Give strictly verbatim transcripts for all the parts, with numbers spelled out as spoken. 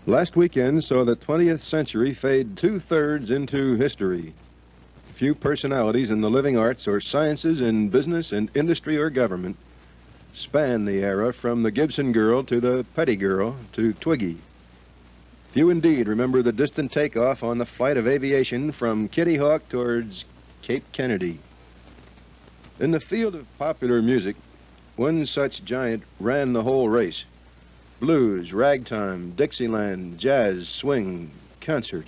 Last weekend saw the twentieth century fade two-thirds into history. Few personalities in the living arts or sciences, in business and industry or government, span the era from the Gibson Girl to the Petty Girl to Twiggy. Few indeed remember the distant takeoff on the flight of aviation from Kitty Hawk towards Cape Kennedy. In the field of popular music, one such giant ran the whole race. Blues, ragtime, Dixieland, jazz, swing, concert.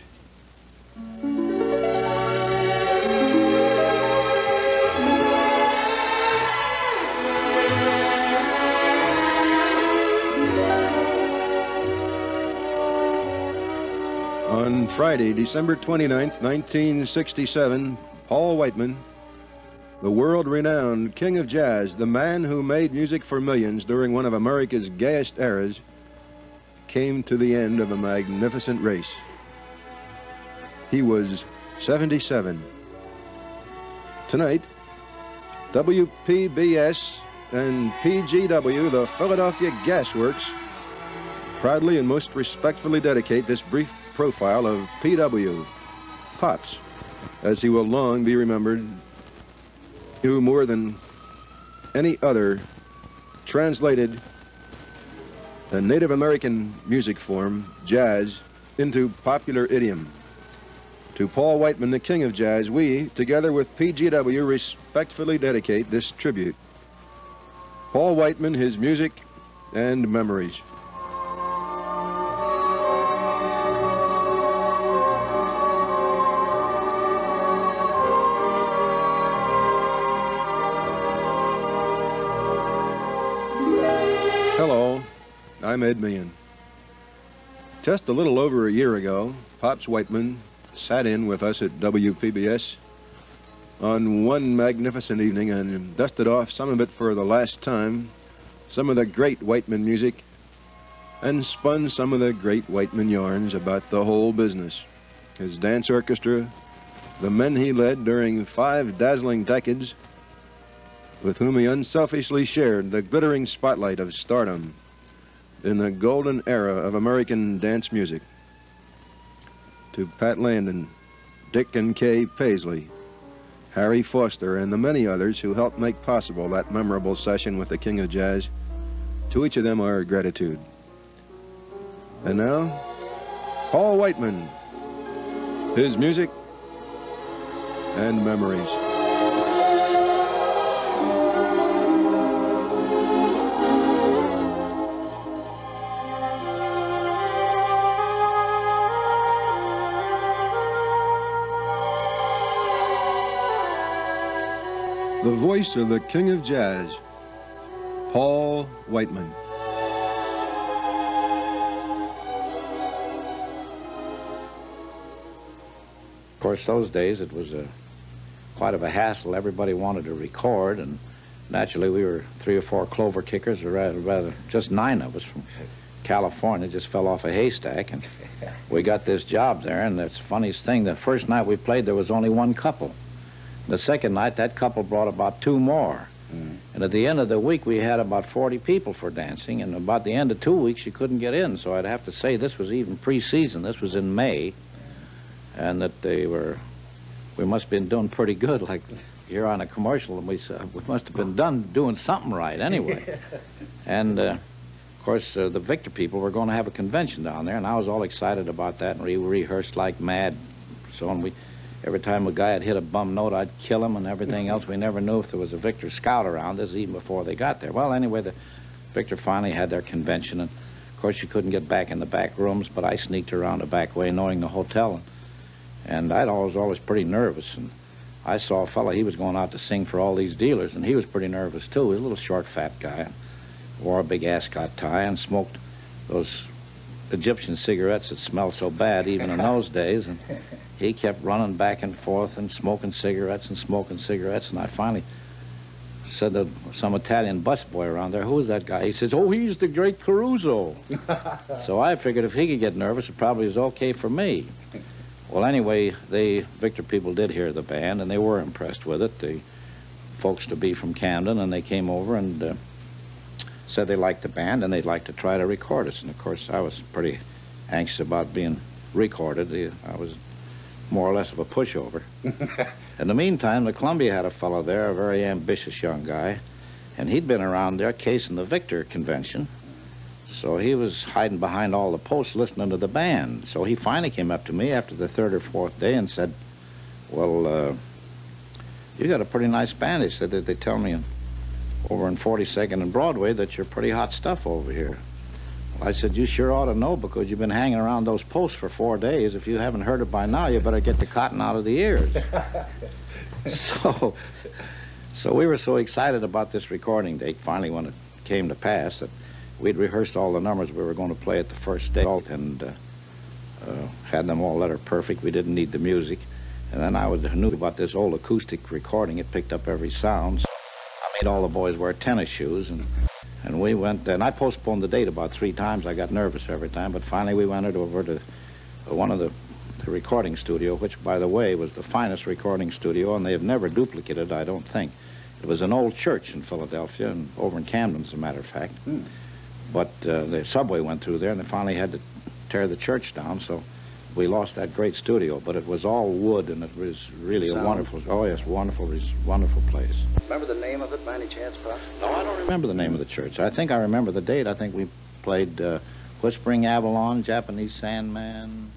On Friday, December twenty-ninth, nineteen sixty-seven, Paul Whiteman, the world-renowned king of jazz, the man who made music for millions during one of America's gayest eras, came to the end of a magnificent race. He was seventy-seven. Tonight, W P B S and P G W, the Philadelphia Gas Works, proudly and most respectfully dedicate this brief profile of P W, Pops, as he will long be remembered, who more than any other translated the Native American music form, jazz, into popular idiom. To Paul Whiteman, the king of jazz, we, together with P G W, respectfully dedicate this tribute. Paul Whiteman, his music and memories. Hello, I'm Ed Milian. Just a little over a year ago, Pops Whiteman sat in with us at W P B S on one magnificent evening and dusted off some of it for the last time, some of the great Whiteman music, and spun some of the great Whiteman yarns about the whole business. His dance orchestra, the men he led during five dazzling decades, with whom he unselfishly shared the glittering spotlight of stardom in the golden era of American dance music. To Pat Landon, Dick and Kay Paisley, Harry Foster, and the many others who helped make possible that memorable session with the King of Jazz, to each of them our gratitude. And now, Paul Whiteman, his music and memories. The voice of the King of Jazz, Paul Whiteman. Of course, those days it was a, quite of a hassle. Everybody wanted to record, and naturally we were three or four clover kickers, or rather, rather just nine of us from California, just fell off a haystack, and we got this job there. And that's the funniest thing, the first night we played there was only one couple. The second night, that couple brought about two more. Mm. And at the end of the week, we had about forty people for dancing, and about the end of two weeks, you couldn't get in. So I'd have to say this was even pre-season. This was in May, and that they were, we must have been doing pretty good, like here on a commercial, and we, uh, we must have been done doing something right anyway. And, uh, of course, uh, the Victor people were going to have a convention down there, and I was all excited about that, and we rehearsed like mad. So on we... Every time a guy had hit a bum note, I'd kill him and everything else. We never knew if there was a Victor scout around. This is even before they got there. Well, anyway, the Victor finally had their convention, and of course you couldn't get back in the back rooms, but I sneaked around the back way knowing the hotel, and, and I'd always always pretty nervous. And I saw a fella, he was going out to sing for all these dealers, and he was pretty nervous too. He was a little short, fat guy, and wore a big ascot tie and smoked those Egyptian cigarettes that smelled so bad even in those days, and he kept running back and forth and smoking cigarettes and smoking cigarettes, and I finally said to some Italian busboy around there, "Who is that guy?" He says, "Oh, he's the great Caruso." So I figured if he could get nervous, it probably was okay for me. Well, anyway, the Victor people did hear the band, and they were impressed with it. The folks to be from Camden, and they came over and uh, said they liked the band and they'd like to try to record us. And of course, I was pretty anxious about being recorded. I was more or less of a pushover. In the meantime, the Columbia had a fellow there, a very ambitious young guy, and he'd been around there casing the Victor convention. So he was hiding behind all the posts listening to the band. So he finally came up to me after the third or fourth day and said, well, uh, you got a pretty nice band. He said that they tell me over in forty-second and Broadway that you're pretty hot stuff over here. Well, I said, you sure ought to know because you've been hanging around those posts for four days. If you haven't heard it by now, you better get the cotton out of the ears. so, so we were so excited about this recording date, finally when it came to pass, that we'd rehearsed all the numbers we were going to play at the first day and uh, uh, had them all letter perfect. We didn't need the music. And then I was, knew about this old acoustic recording. It picked up every sound. So I made all the boys wear tennis shoes, and, and we went, and I postponed the date about three times. I got nervous every time, but finally we went over to one of the, the recording studio, which, by the way, was the finest recording studio, and they have never duplicated it, I don't think. It was an old church in Philadelphia, and over in Camden, as a matter of fact. Hmm. But uh, the subway went through there, and they finally had to tear the church down, so we lost that great studio. But it was all wood, and it was really Sound. a wonderful, oh yes, wonderful, wonderful place. Remember the name of it by any chance, Pop? No, I don't remember the name of the church. I think I remember the date. I think we played uh, Whispering Avalon, Japanese Sandman.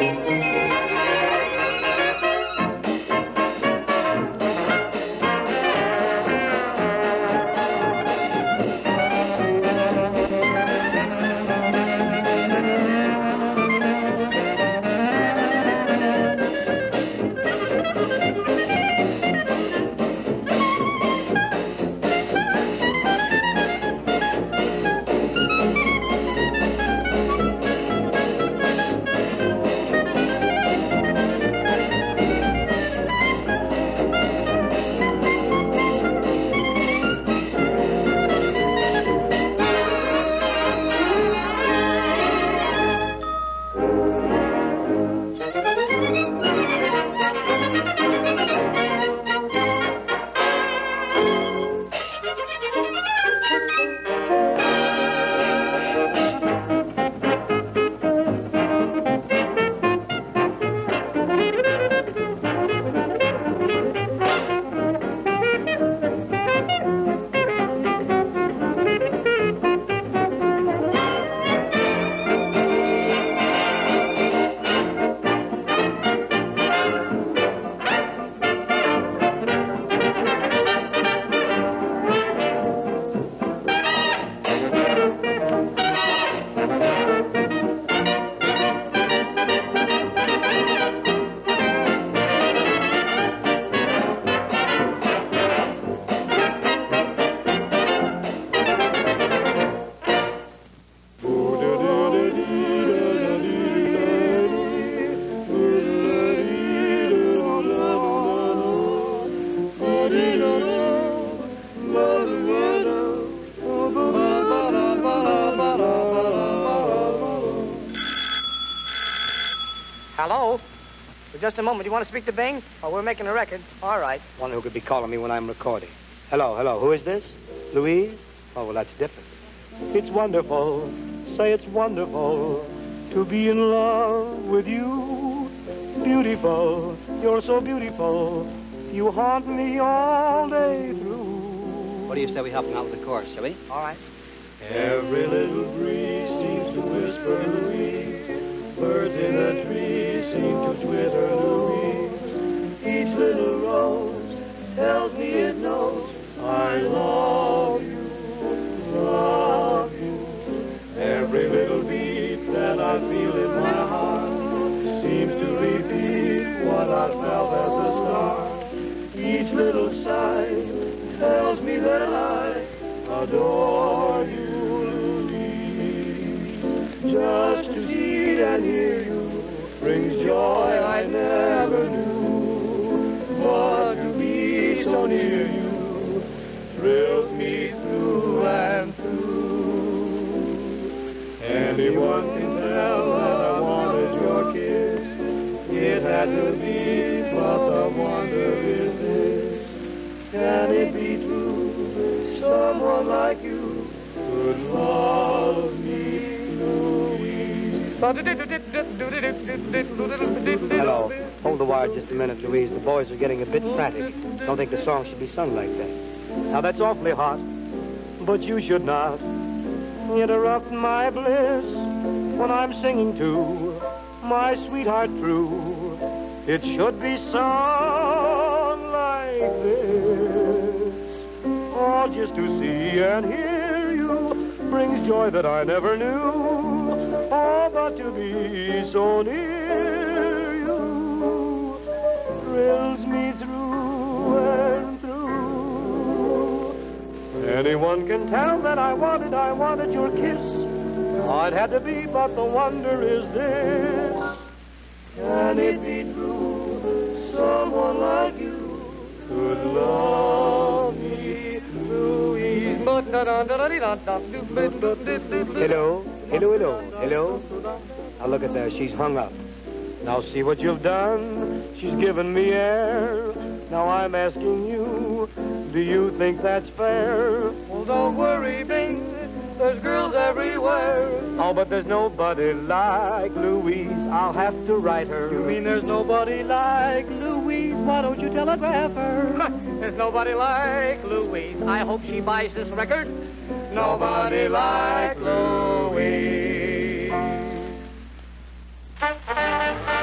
Hello? For just a moment. You want to speak to Bing? Oh, we're making a record. All right. One who could be calling me when I'm recording. Hello, hello. Who is this? Louise? Oh, well, that's different. It's wonderful. Say it's wonderful to be in love with you. Beautiful. You're so beautiful. You haunt me all day through. What do you say we help him out with the chorus, shall we? All right. Every little breeze seems to whisper Louise. Birds in a tree seem to twitter Louise. Each little rose tells me it knows I love you, love you. Every little beat that I feel in my heart seems to repeat what I felt at the start. Each little sigh tells me that I adore you, Louise. Just to see and hear you brings joy I never knew. But to be so near you thrills me through and through. Anyone can tell that I wanted your kiss. It had to be, but the wonder is this. Can it be true? Someone like you could love me, Louise. Hello. Hold the wire just a minute, Louise. The boys are getting a bit frantic. Don't think the song should be sung like that. Now, that's awfully hot, but you should not interrupt my bliss when I'm singing to my sweetheart true. It should be sung like this. Oh, just to see and hear you brings joy that I never knew. Oh, but to be so near you thrills me through and through. Anyone can tell that I wanted, I wanted your kiss. Oh, it had to be, but the wonder is this. Can it be true? Someone like you could love me, Louise. Hello, hello, hello, hello. Now look at there, she's hung up. Now see what you've done. She's given me air. Now I'm asking you, do you think that's fair? Well, don't worry, Bing. There's girls everywhere. Oh, but there's nobody like Louise. I'll have to write her. You mean there's nobody like Louise? Why don't you telegraph her? There's nobody like Louise. I hope she buys this record. Nobody like Louise.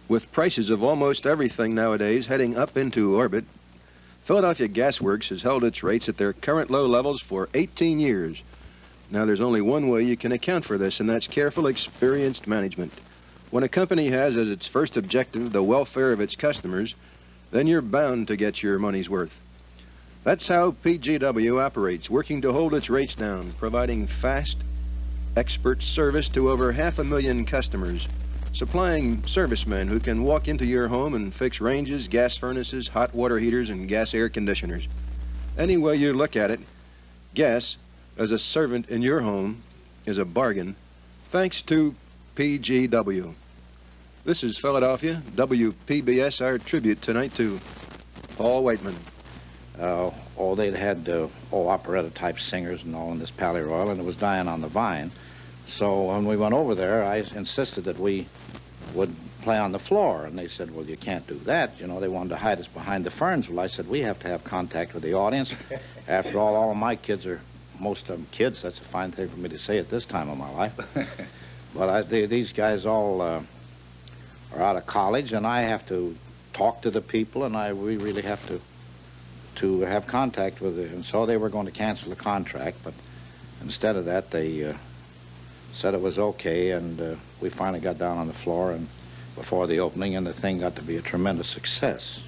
With prices of almost everything nowadays heading up into orbit, Philadelphia Gas Works has held its rates at their current low levels for eighteen years. Now, there's only one way you can account for this, and that's careful, experienced management. When a company has as its first objective the welfare of its customers, then you're bound to get your money's worth. That's how P G W operates, working to hold its rates down, providing fast, expert service to over half a million customers, supplying servicemen who can walk into your home and fix ranges, gas furnaces, hot water heaters, and gas air conditioners. Any way you look at it, gas as a servant in your home is a bargain, thanks to P G W. This is Philadelphia, W P B S, our tribute tonight to Paul Whiteman. Uh, oh, they'd had uh, oh, operetta-type singers and all in this Pally Royal, and it was dying on the vine. So when we went over there, I insisted that we would play on the floor, and they said, well, you can't do that. You know, they wanted to hide us behind the ferns. Well, I said, we have to have contact with the audience. After all, all of my kids are, most of them kids. That's a fine thing for me to say at this time of my life. But I, they, these guys all uh, are out of college, and I have to talk to the people, and I we really have to to have contact with it. And so they were going to cancel the contract, but instead of that, they uh, said it was okay, and uh, we finally got down on the floor and before the opening, and the thing got to be a tremendous success.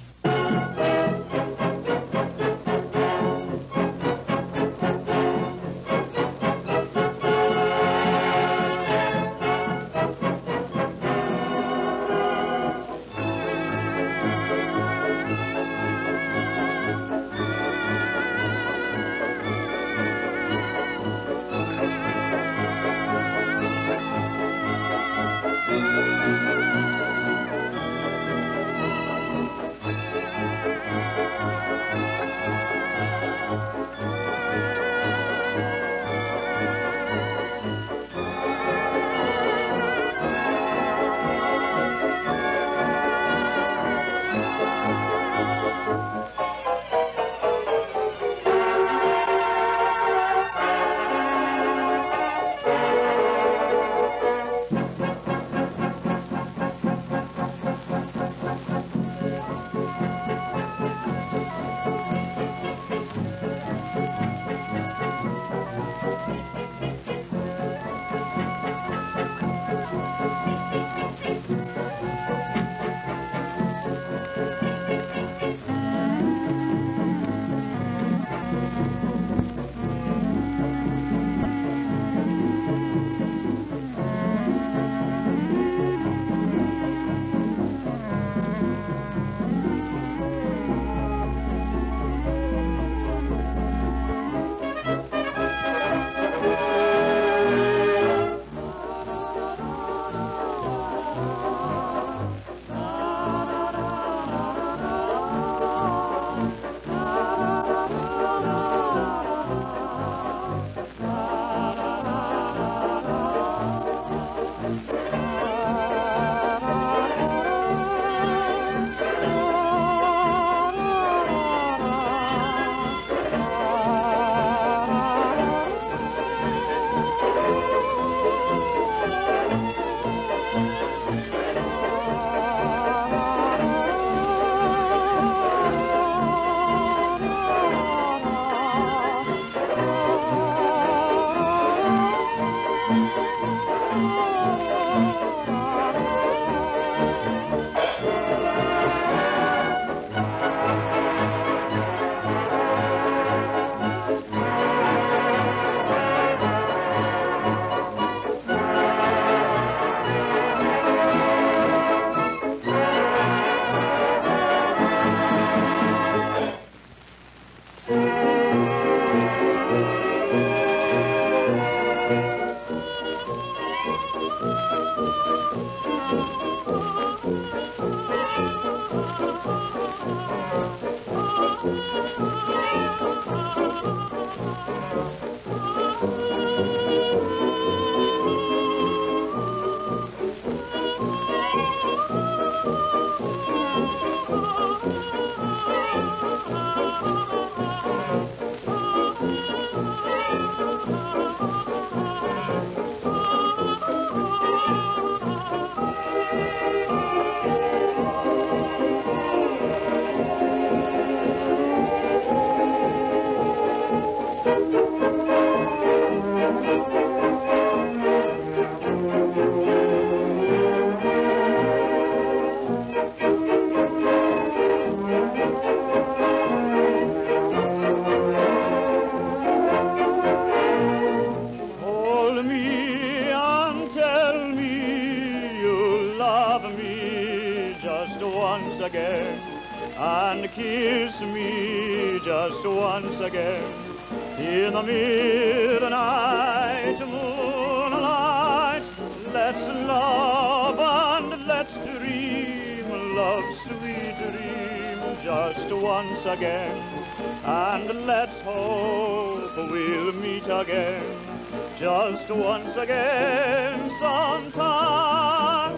once again, and kiss me just once again. In the midnight moonlight, let's love and let's dream, love's sweet dream, just once again. And let's hope we'll meet again, just once again sometime.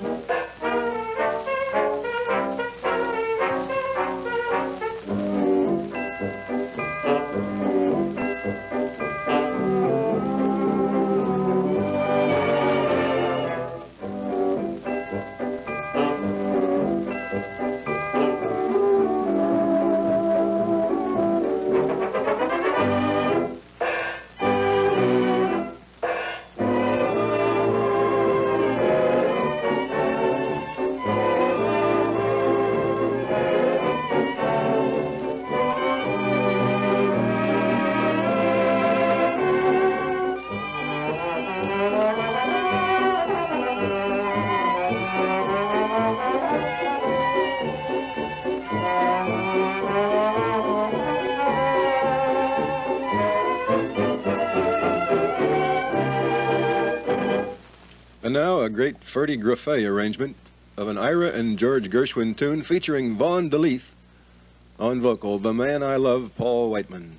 And now a great Ferdy Gruffet arrangement of an Ira and George Gershwin tune featuring Vaughn DeLeith on vocal, The Man I Love, Paul Whiteman.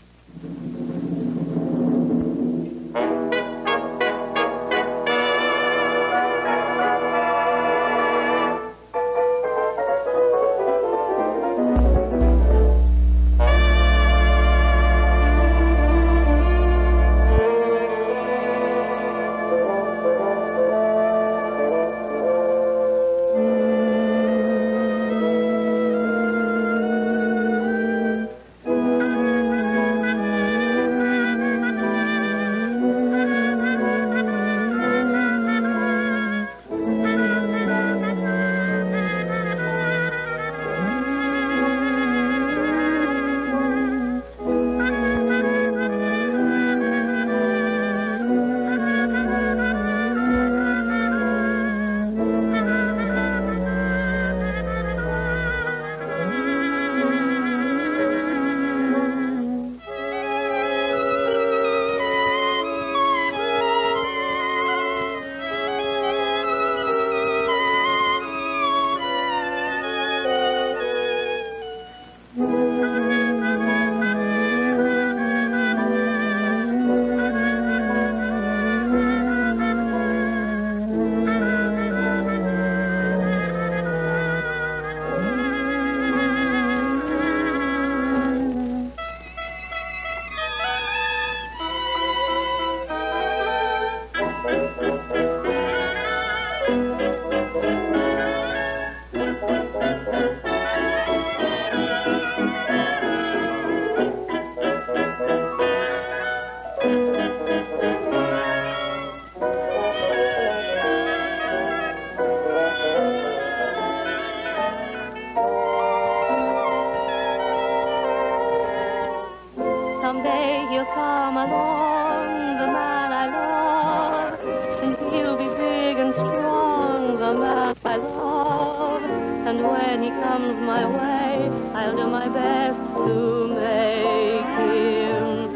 Someday he'll come along, the man I love, and he'll be big and strong, the man I love. And when he comes my way, I'll do my best to make him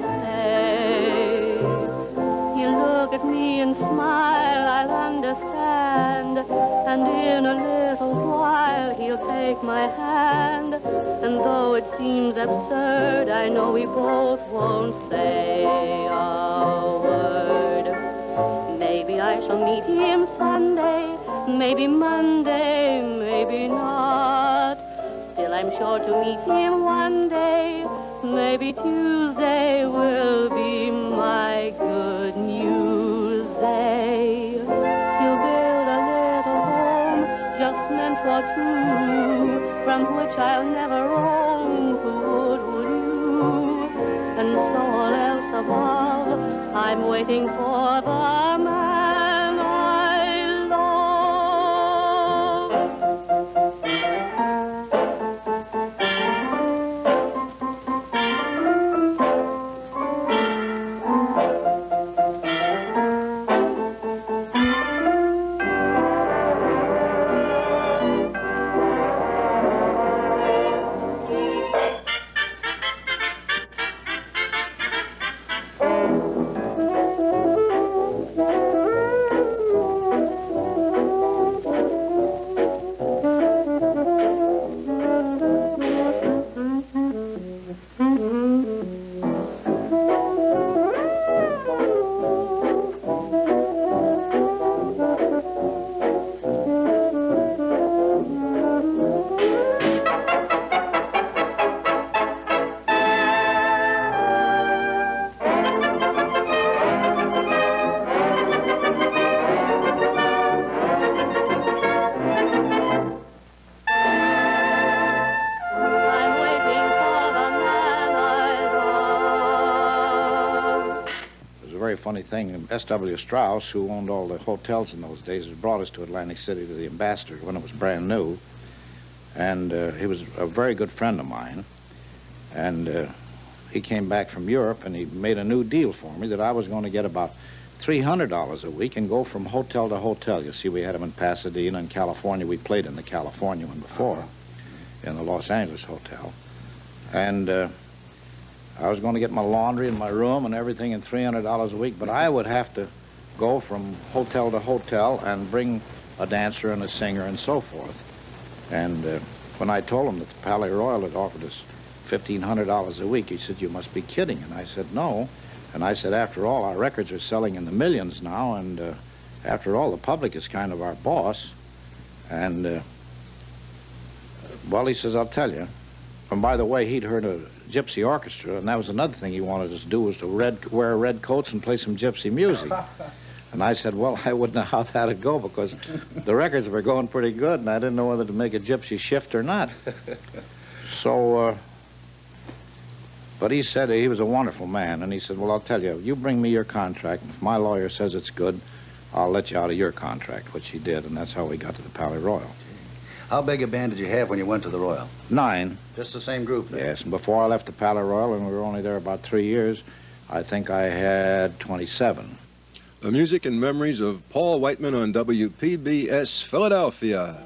stay. He'll look at me and smile, I'll understand, and in a little while he'll take my hand. And though it seems absurd, I know we both won't say a word. Maybe I shall meet him Sunday, maybe Monday, maybe not. Still I'm sure to meet him one day, maybe Tuesday will be my good news day. He'll build a little home just meant for two, from which I'll never roam, who would, would you? And so all else above, I'm waiting for the man I love. funny thing. S W Strauss, who owned all the hotels in those days, had brought us to Atlantic City to the Ambassador when it was brand new. And uh, he was a very good friend of mine. And uh, he came back from Europe, and he made a new deal for me that I was going to get about three hundred dollars a week and go from hotel to hotel. You see, we had him in Pasadena and California. We played in the California one before, in the Los Angeles hotel. And uh, I was going to get my laundry and my room and everything in three hundred dollars a week, but I would have to go from hotel to hotel and bring a dancer and a singer and so forth. And uh, when I told him that the Palais Royal had offered us fifteen hundred dollars a week, he said, "You must be kidding." And I said, "No." And I said, "After all, our records are selling in the millions now, and uh, after all, the public is kind of our boss." And, uh, well, he says, "I'll tell you." And by the way, he'd heard a gypsy orchestra, and that was another thing he wanted us to do, was to red, wear red coats and play some gypsy music. And I said, well, I wouldn't know how that'd go, because the records were going pretty good, and I didn't know whether to make a gypsy shift or not. So, uh, but he said, he was a wonderful man, and he said, well, I'll tell you, you bring me your contract, and if my lawyer says it's good, I'll let you out of your contract, which he did, and that's how we got to the Palais Royal. How big a band did you have when you went to the Royal? Nine. Just the same group then? Yes, and before I left the Palais Royal, and we were only there about three years, I think I had twenty-seven. The music and memories of Paul Whiteman on W P B S Philadelphia.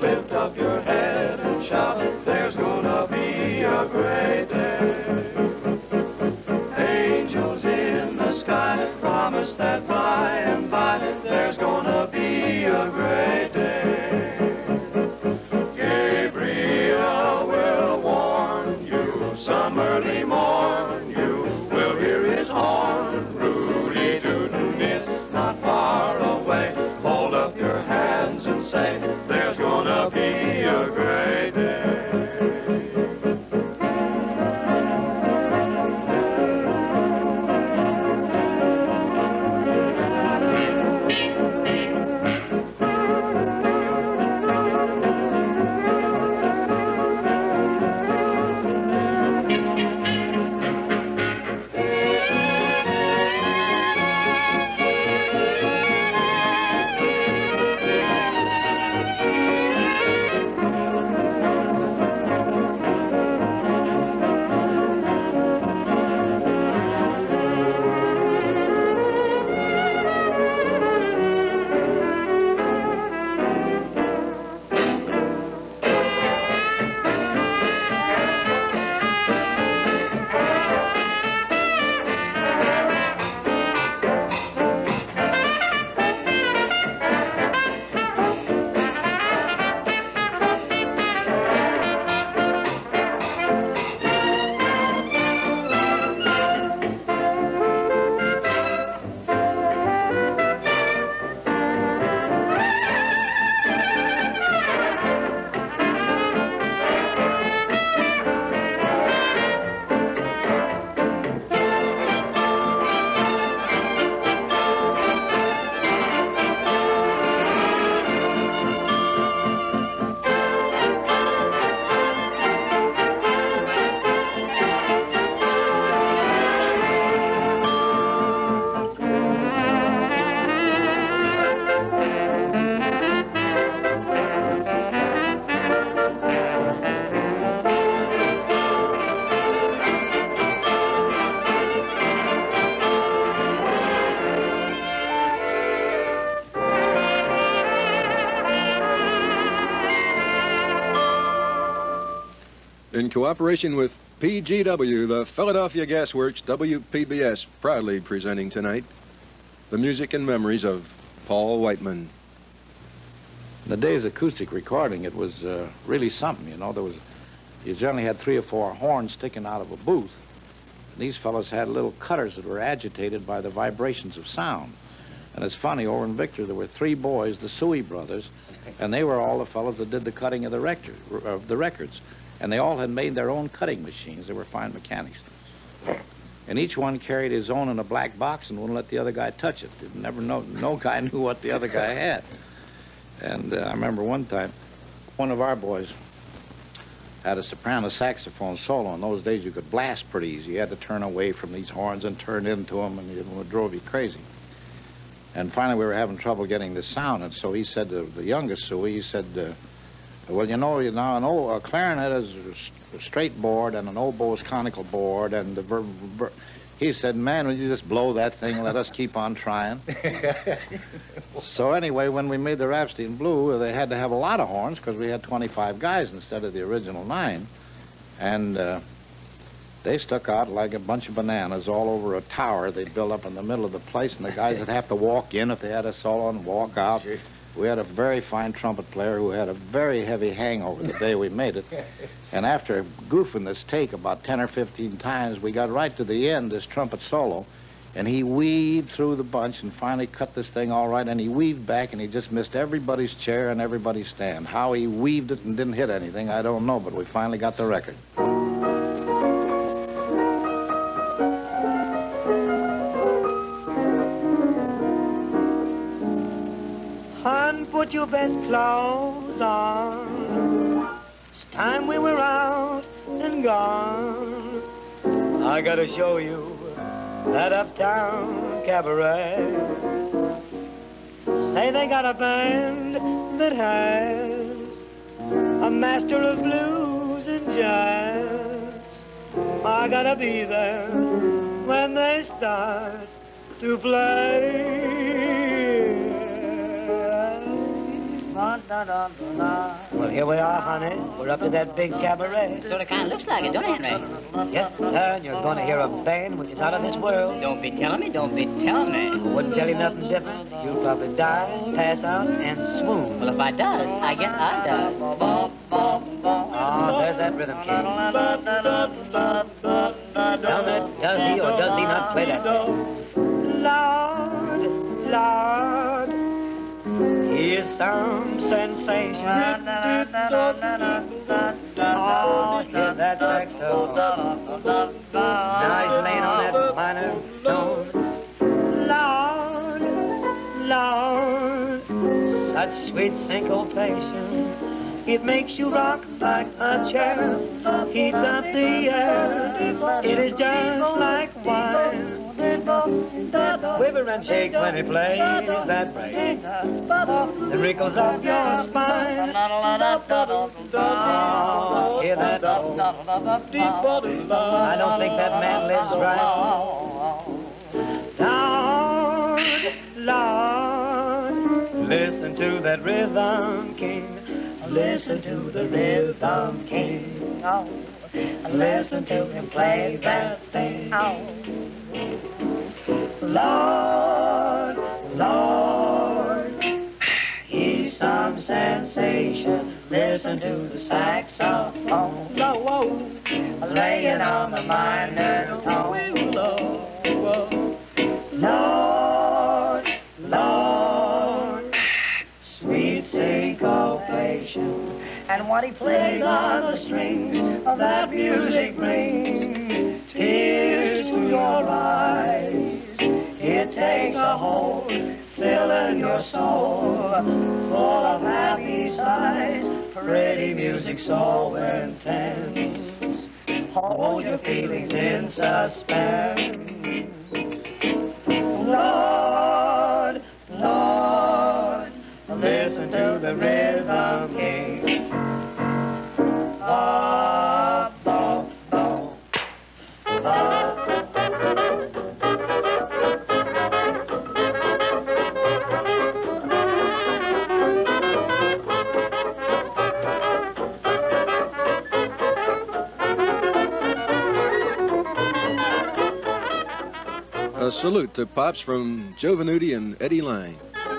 Lift up your head and shout, there's gonna be a great day. Angels in the sky promise that by and by there's gonna be a great day. Gabriel will warn you some early morn, you will hear his horn. Rudy Tootin', it's not far away. Hold up your hands and say, there's gonna be a great day. In cooperation with P G W, the Philadelphia Gas Works, W P B S, proudly presenting tonight the music and memories of Paul Whiteman. In the days of acoustic recording, it was uh, really something, you know. There was, you generally had three or four horns sticking out of a booth. And these fellows had little cutters that were agitated by the vibrations of sound. And it's funny, over in Victor, there were three boys, the Dorsey Brothers, and they were all the fellows that did the cutting of the, record, of the records. And they all had made their own cutting machines. They were fine mechanics. And each one carried his own in a black box and wouldn't let the other guy touch it. Did never know, no guy knew what the other guy had. And uh, I remember one time, one of our boys had a soprano saxophone solo. In those days, you could blast pretty easy. You had to turn away from these horns and turn into them, and it drove you crazy. And finally, we were having trouble getting the sound, and so he said to the youngest Suey, he said, uh, well, you know, you know, an old, a clarinet is a straight board, and an oboe is conical board, and the ver ver he said, man, would you just blow that thing and let us keep on trying? So anyway, when we made the Rhapsody in Blue, they had to have a lot of horns because we had twenty-five guys instead of the original nine. And uh, they stuck out like a bunch of bananas all over a tower they'd built up in the middle of the place, and the guys would have to walk in if they had a solo and walk out. Sure. We had a very fine trumpet player who had a very heavy hangover the day we made it. And after goofing this take about ten or fifteen times, we got right to the end, this trumpet solo, and he weaved through the bunch and finally cut this thing all right, and he weaved back, and he just missed everybody's chair and everybody's stand. How he weaved it and didn't hit anything, I don't know, but we finally got the record. Hun, put your best clothes on. It's time we were out and gone. I gotta show you that uptown cabaret. Say they got a band that has a master of blues and jazz. I gotta be there when they start to play. One, Well, here we are, honey. We're up to that big cabaret. Sort of kind of looks like it, don't it, Henry? Yes, sir, and you're going to hear a band which is out of this world. Don't be telling me, don't be telling me. Wouldn't tell you nothing different. You'll probably die, pass out, and swoon. Well, if I does, I guess I does. Oh, there's that rhythm, King. Now, that, does he or does he not play that? Lord, Lord, here's some sensation. Oh, hear that saxophone. Now he's laying on that minor tone. Lord, Lord, such sweet syncopation. It makes you rock like a chair, heats up the air. It is just like wine. Quiver and shake when he plays that break. The wrinkles of your spine. Oh, hear that? I don't think that man lives right. Lord, Lord, listen to that rhythm, King. Listen to the rhythm, King. Oh, listen to him play that thing. Oh. Lord, Lord, he's some sensation. Listen to the saxophone. Whoa, whoa. Laying on the minor tone. Lord, Lord, sweet syncopation. And what he plays on the strings of that music brings tears to your eyes. It takes a hold, filling your soul, full of happy sighs. Pretty music so intense, hold your feelings in suspense. Lord, Lord, listen to the rhythm, King. Ba, ba, ba, ba. A salute to Pops from Joe Venuti and Eddie Lang.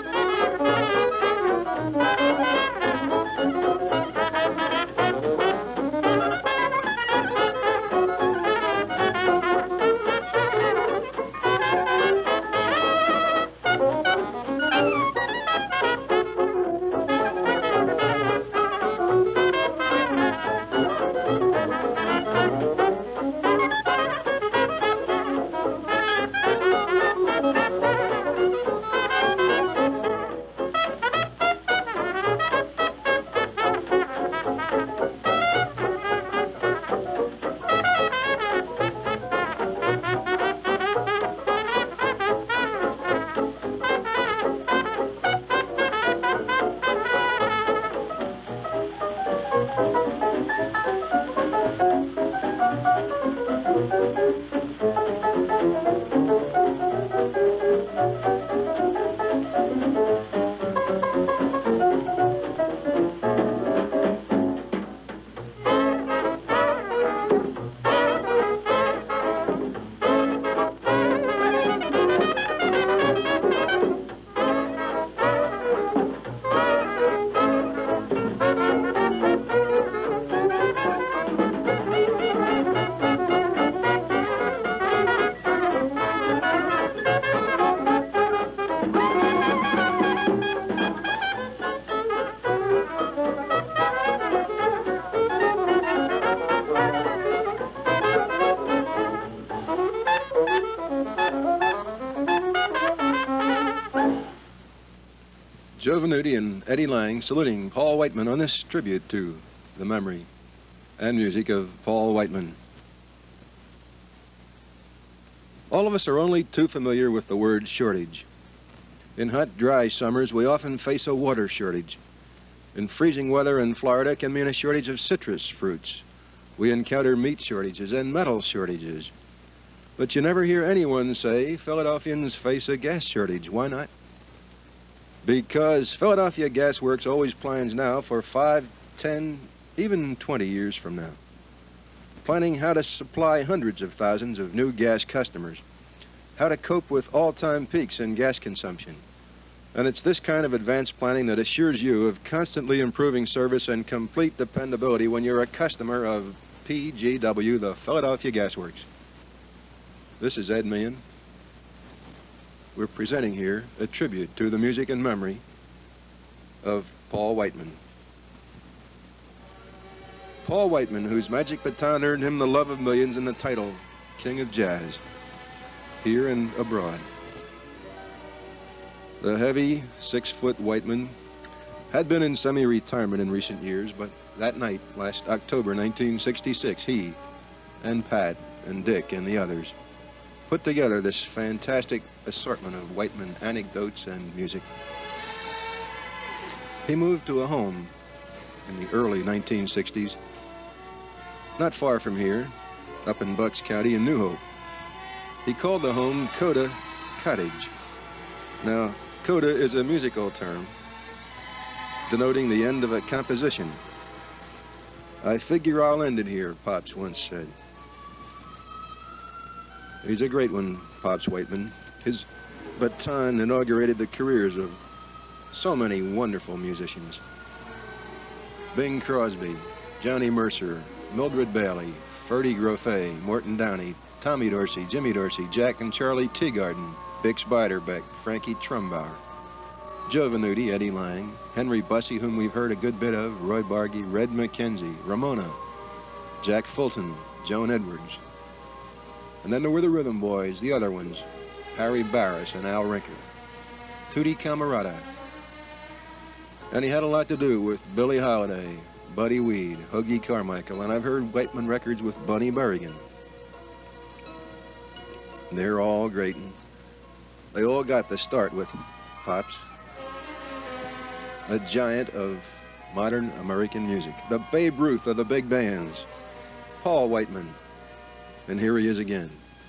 Joe Venuti and Eddie Lang saluting Paul Whiteman on this tribute to the memory and music of Paul Whiteman. All of us are only too familiar with the word shortage. In hot, dry summers, we often face a water shortage. In freezing weather in Florida can mean a shortage of citrus fruits. We encounter meat shortages and metal shortages. But you never hear anyone say Philadelphians face a gas shortage. Why not? Because Philadelphia Gas Works always plans now for five, ten, even twenty years from now. Planning how to supply hundreds of thousands of new gas customers, how to cope with all-time peaks in gas consumption. And it's this kind of advanced planning that assures you of constantly improving service and complete dependability when you're a customer of P G W, the Philadelphia Gas Works. This is Ed Milian. We're presenting here a tribute to the music and memory of Paul Whiteman. Paul Whiteman, whose magic baton earned him the love of millions and the title King of Jazz, here and abroad. The heavy, six-foot Whiteman had been in semi-retirement in recent years, but that night, last October nineteen sixty-six, he and Pat and Dick and the others put together this fantastic assortment of Whiteman anecdotes and music. He moved to a home in the early nineteen sixties, not far from here, up in Bucks County in New Hope. He called the home Coda Cottage. Now, coda is a musical term denoting the end of a composition. I figure I'll end it here, Pops once said. He's a great one, Pops Whiteman. His baton inaugurated the careers of so many wonderful musicians. Bing Crosby, Johnny Mercer, Mildred Bailey, Ferdy Groffet, Morton Downey, Tommy Dorsey, Jimmy Dorsey, Jack and Charlie Teagarden, Bix Beiderbecke, Frankie Trumbauer, Joe Venuti, Eddie Lang, Henry Busse, whom we've heard a good bit of, Roy Bargy, Red McKenzie, Ramona, Jack Fulton, Joan Edwards. And then there were the Rhythm Boys, the other ones, Harry Barris and Al Rinker, Tootie Camerata. And he had a lot to do with Billie Holiday, Buddy Weed, Hoagie Carmichael, and I've heard Whiteman records with Bunny Berrigan. They're all great. They all got the start with Pops, a giant of modern American music, the Babe Ruth of the big bands, Paul Whiteman. And here he is again.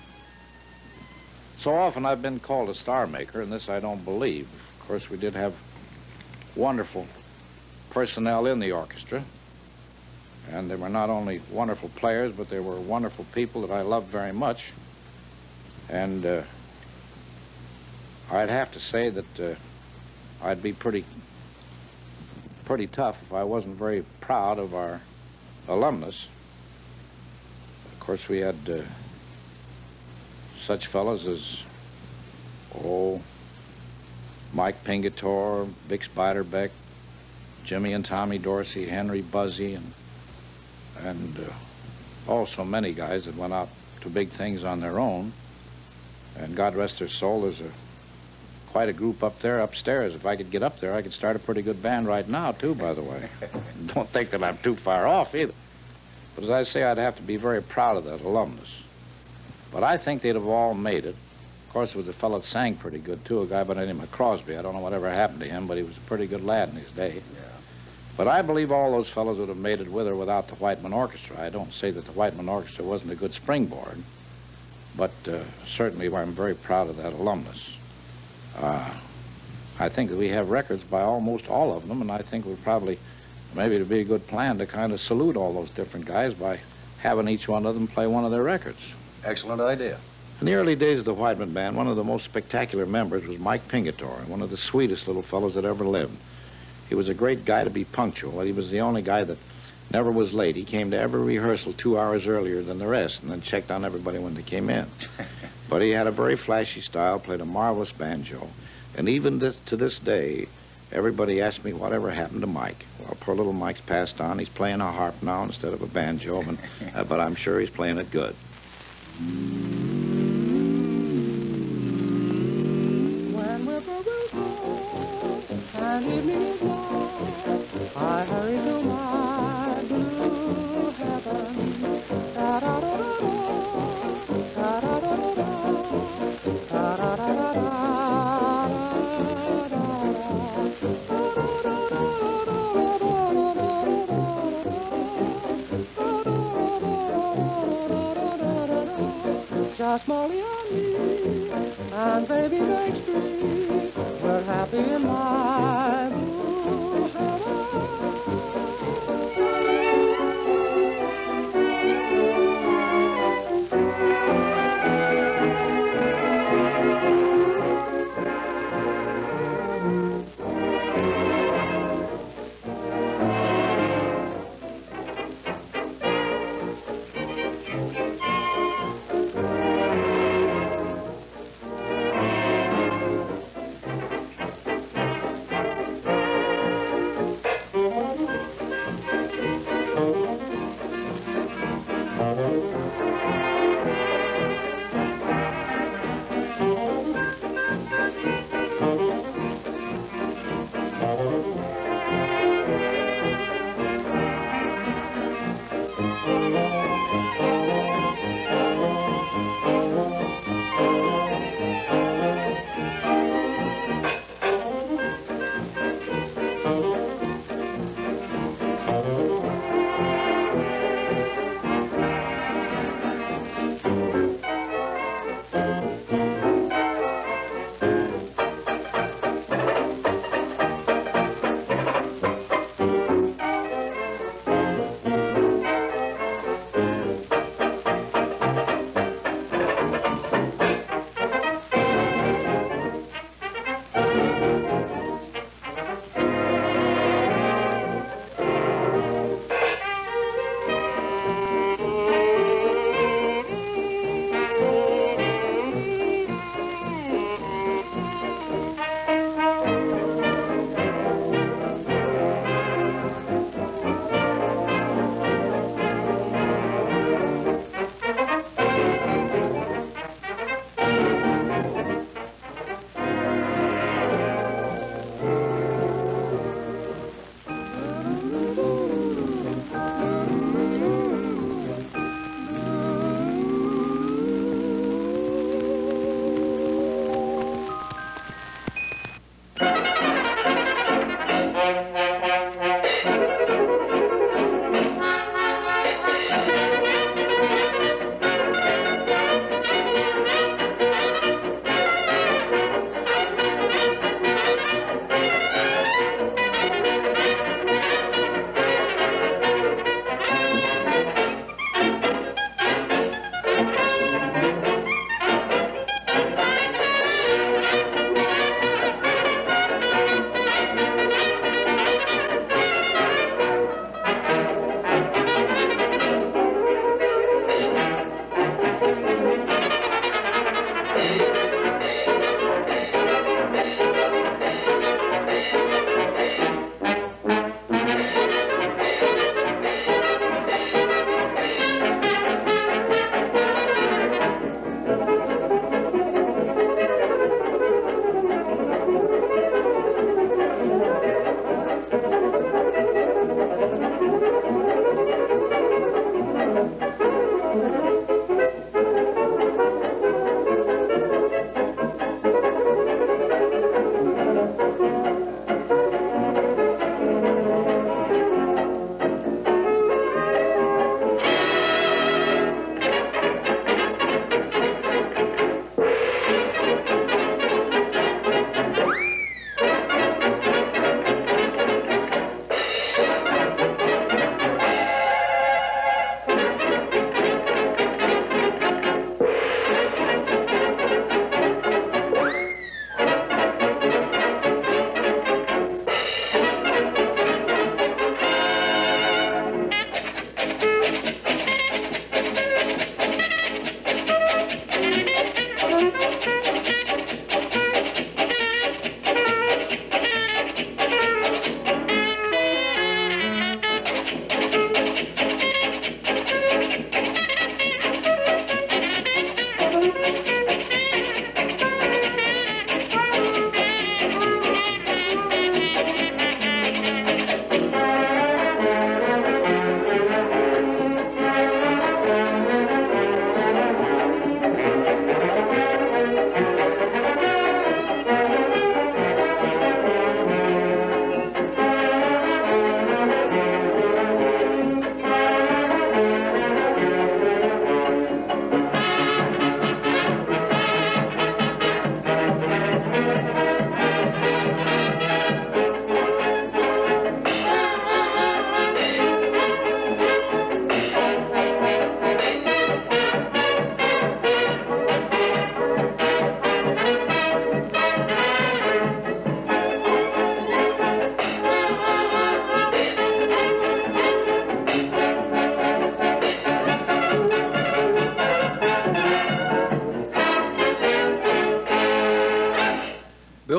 So often I've been called a star maker, and this I don't believe. Of course, we did have wonderful personnel in the orchestra, and they were not only wonderful players, but they were wonderful people that I loved very much. And uh, I'd have to say that uh, I'd be pretty, pretty tough if I wasn't very proud of our alumnus. Of course, we had uh, such fellows as, oh, Mike Pingatore, Bix Beiderbecke, Jimmy and Tommy Dorsey, Henry Busse, and, and uh, oh, so many guys that went out to big things on their own. And God rest their soul, there's a, quite a group up there, upstairs. If I could get up there, I could start a pretty good band right now, too, by the way. Don't think that I'm too far off, either. But as I say, I'd have to be very proud of that alumnus. But I think they'd have all made it. Of course, there was a fellow that sang pretty good, too, a guy by the name of Crosby. I don't know whatever happened to him, but he was a pretty good lad in his day. Yeah. But I believe all those fellows would have made it with or without the Whiteman Orchestra. I don't say that the Whiteman Orchestra wasn't a good springboard, but uh, certainly I'm very proud of that alumnus. Uh, I think that we have records by almost all of them, and I think we probably, maybe it'd be a good plan to kind of salute all those different guys by having each one of them play one of their records. Excellent idea. In the early days of the Whiteman Band, one of the most spectacular members was Mike Pingatore, one of the sweetest little fellows that ever lived. He was a great guy to be punctual. He was the only guy that never was late. He came to every rehearsal two hours earlier than the rest and then checked on everybody when they came in. But he had a very flashy style, played a marvelous banjo, and even this, to this day, everybody asks me whatever happened to Mike. Well, poor little Mike's passed on. He's playing a harp now instead of a banjo, and, uh, but I'm sure he's playing it good. When we're brothers gone and evening is long, I hurry to my blue heaven. Da da da da da da da da da da da da da. Just Molly and me, and baby makes three. We're happy in my blue heaven.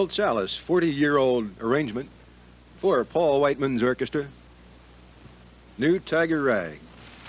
Bill Chalice forty-year-old arrangement for Paul Whiteman's orchestra, New Tiger Rag.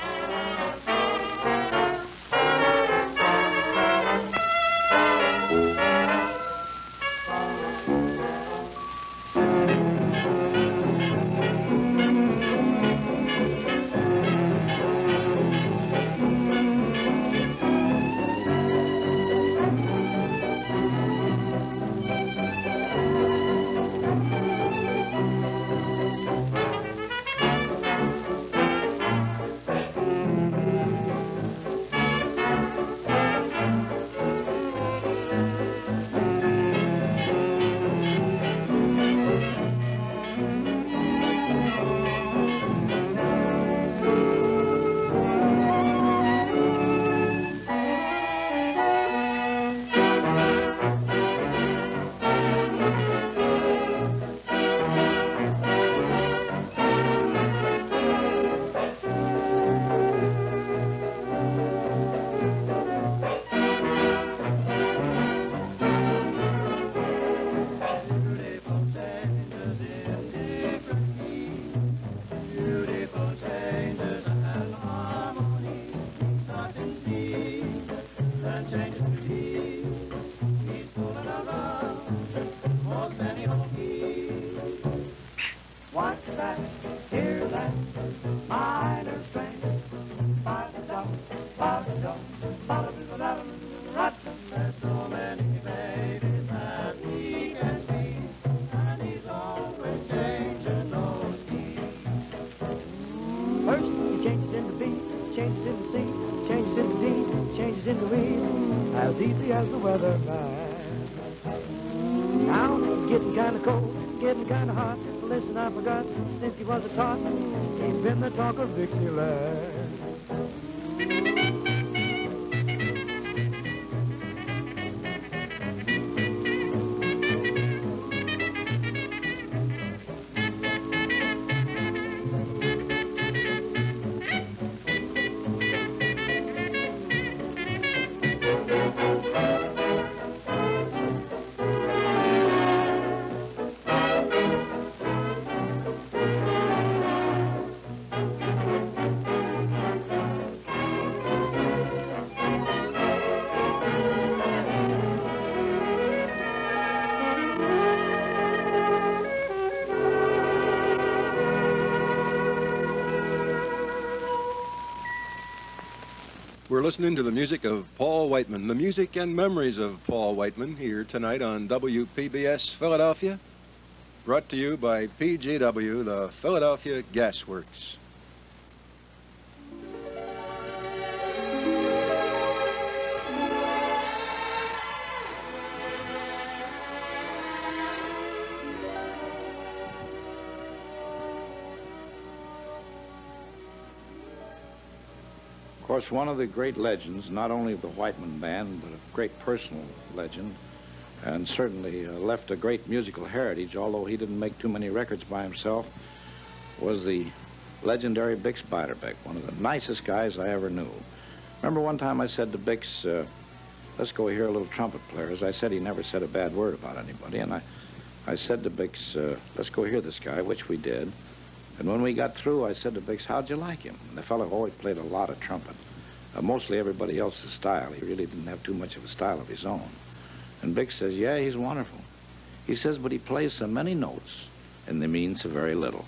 As the weather lies. Now it's getting kind of cold, getting kind of hot. Listen, I forgot, since he was a tot, he's been the talk of Dixieland. We're listening to the music of Paul Whiteman, the music and memories of Paul Whiteman here tonight on W P B S Philadelphia, brought to you by P G W, the Philadelphia Gas Works. Of course, one of the great legends, not only of the Whiteman Band, but a great personal legend, and certainly uh, left a great musical heritage, although he didn't make too many records by himself, was the legendary Bix Beiderbecke, one of the nicest guys I ever knew. Remember one time I said to Bix, uh, let's go hear a little trumpet player. As I said, he never said a bad word about anybody, and I, I said to Bix, uh, let's go hear this guy, which we did. And when we got through, I said to Bix, how'd you like him? And the fellow always played a lot of trumpet. Uh, mostly everybody else's style. He really didn't have too much of a style of his own. And Bix says, yeah, he's wonderful. He says, but he plays so many notes, and they mean so very little.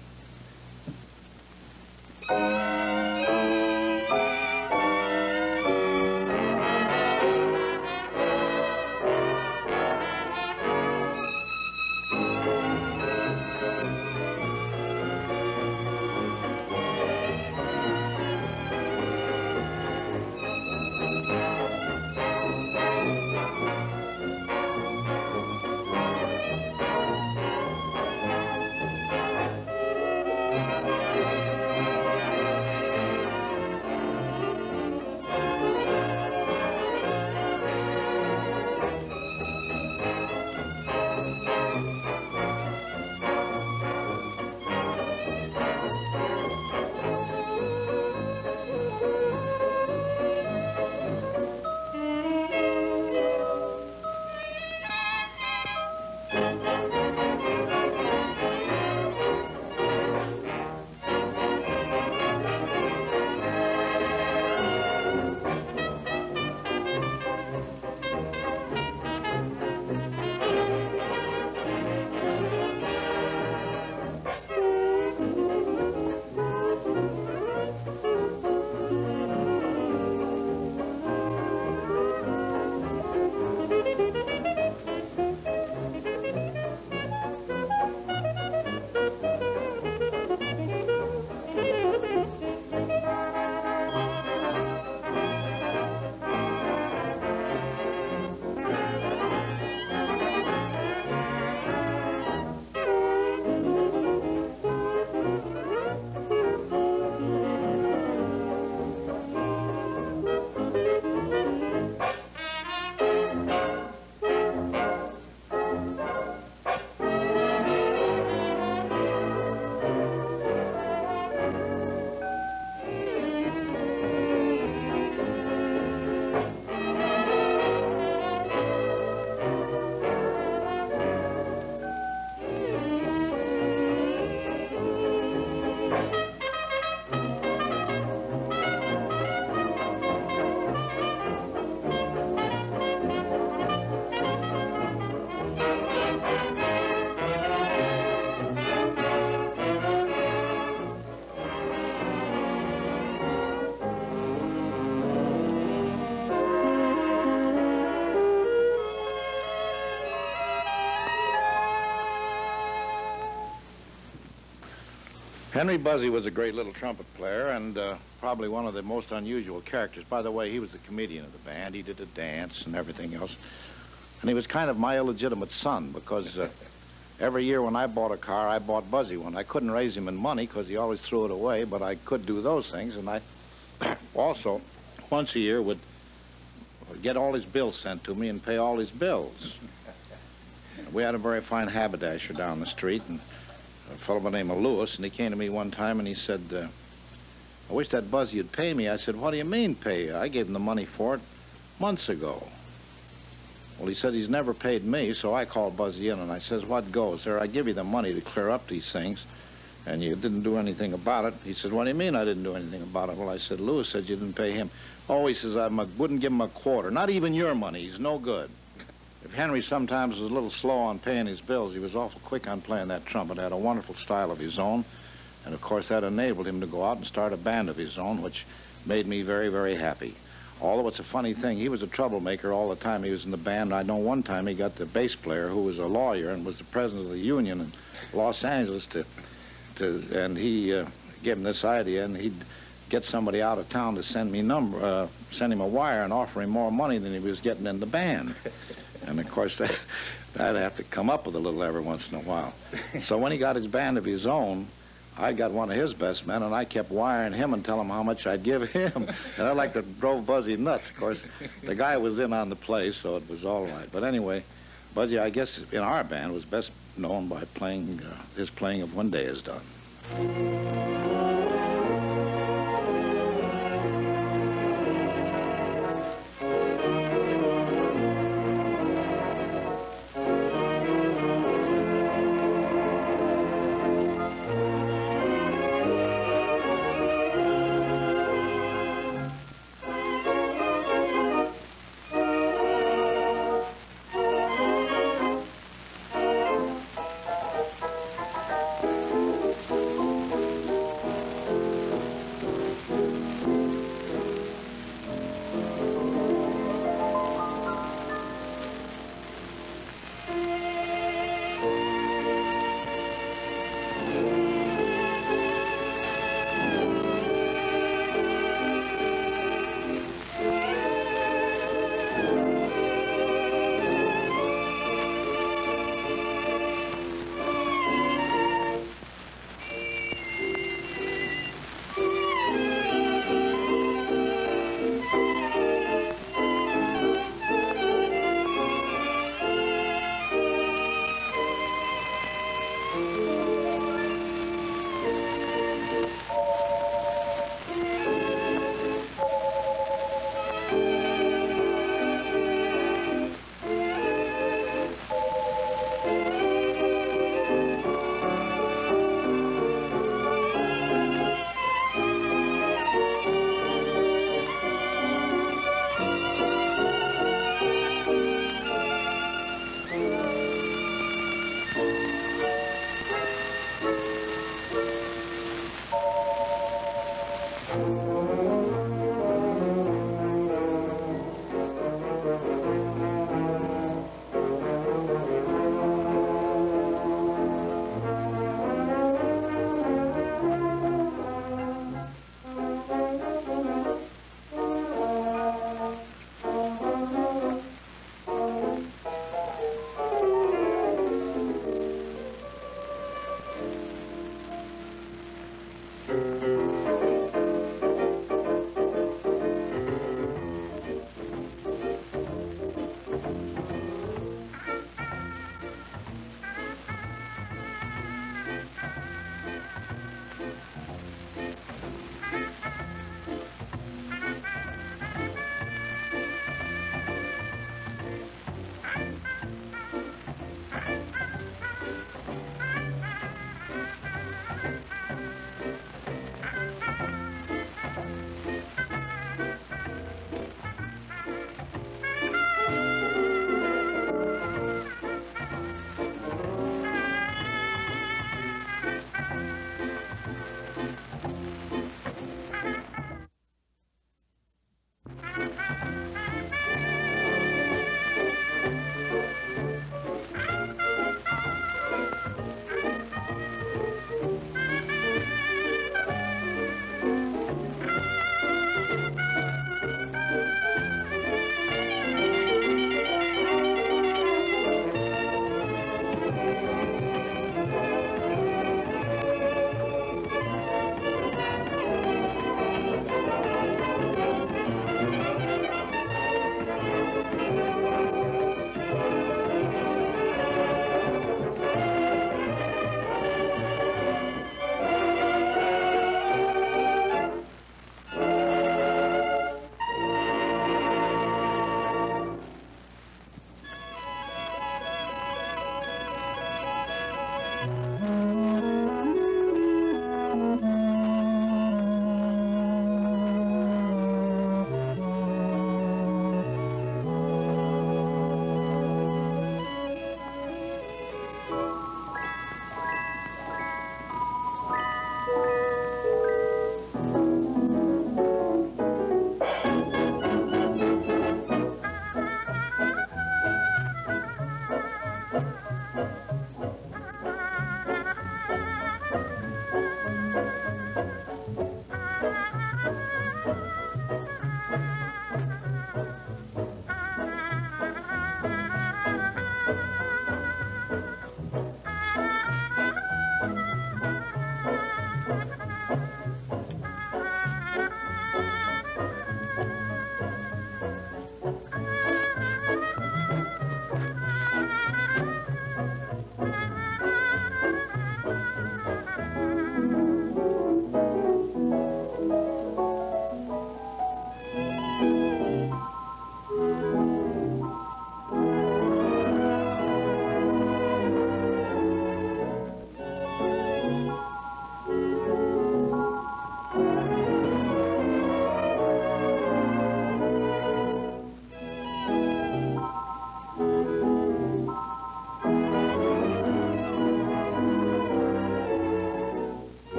Henry Busse was a great little trumpet player and uh, probably one of the most unusual characters. By the way, he was the comedian of the band. He did a dance and everything else. And he was kind of my illegitimate son because uh, every year when I bought a car, I bought Busse one. I couldn't raise him in money because he always threw it away, but I could do those things. And I also, once a year, would get all his bills sent to me and pay all his bills. We had a very fine haberdasher down the street, and a fellow by the name of Lewis, and he came to me one time and he said, uh, I wish that Busse would pay me. I said, what do you mean pay? I gave him the money for it months ago. Well, he said he's never paid me, so I called Busse in and I says, what goes? Sir, I give you the money to clear up these things, and you didn't do anything about it. He said, what do you mean I didn't do anything about it? Well, I said, Lewis said you didn't pay him. Oh, he says, I wouldn't give him a quarter. Not even your money. He's no good. If Henry sometimes was a little slow on paying his bills, he was awful quick on playing that trumpet. Had a wonderful style of his own. And, of course, that enabled him to go out and start a band of his own, which made me very, very happy. Although it's a funny thing, he was a troublemaker all the time he was in the band. I know one time he got the bass player, who was a lawyer and was the president of the union in Los Angeles, to, to and he uh, gave him this idea, and he'd get somebody out of town to send me number, uh, send him a wire and offer him more money than he was getting in the band. And, of course, that, I'd have to come up with a little every once in a while. So when he got his band of his own, I got one of his best men, and I kept wiring him and telling him how much I'd give him. And I like to drove Busse nuts. Of course, the guy was in on the play, so it was all right. But anyway, Busse, I guess, in our band, was best known by playing uh, his playing of When Day Is Done.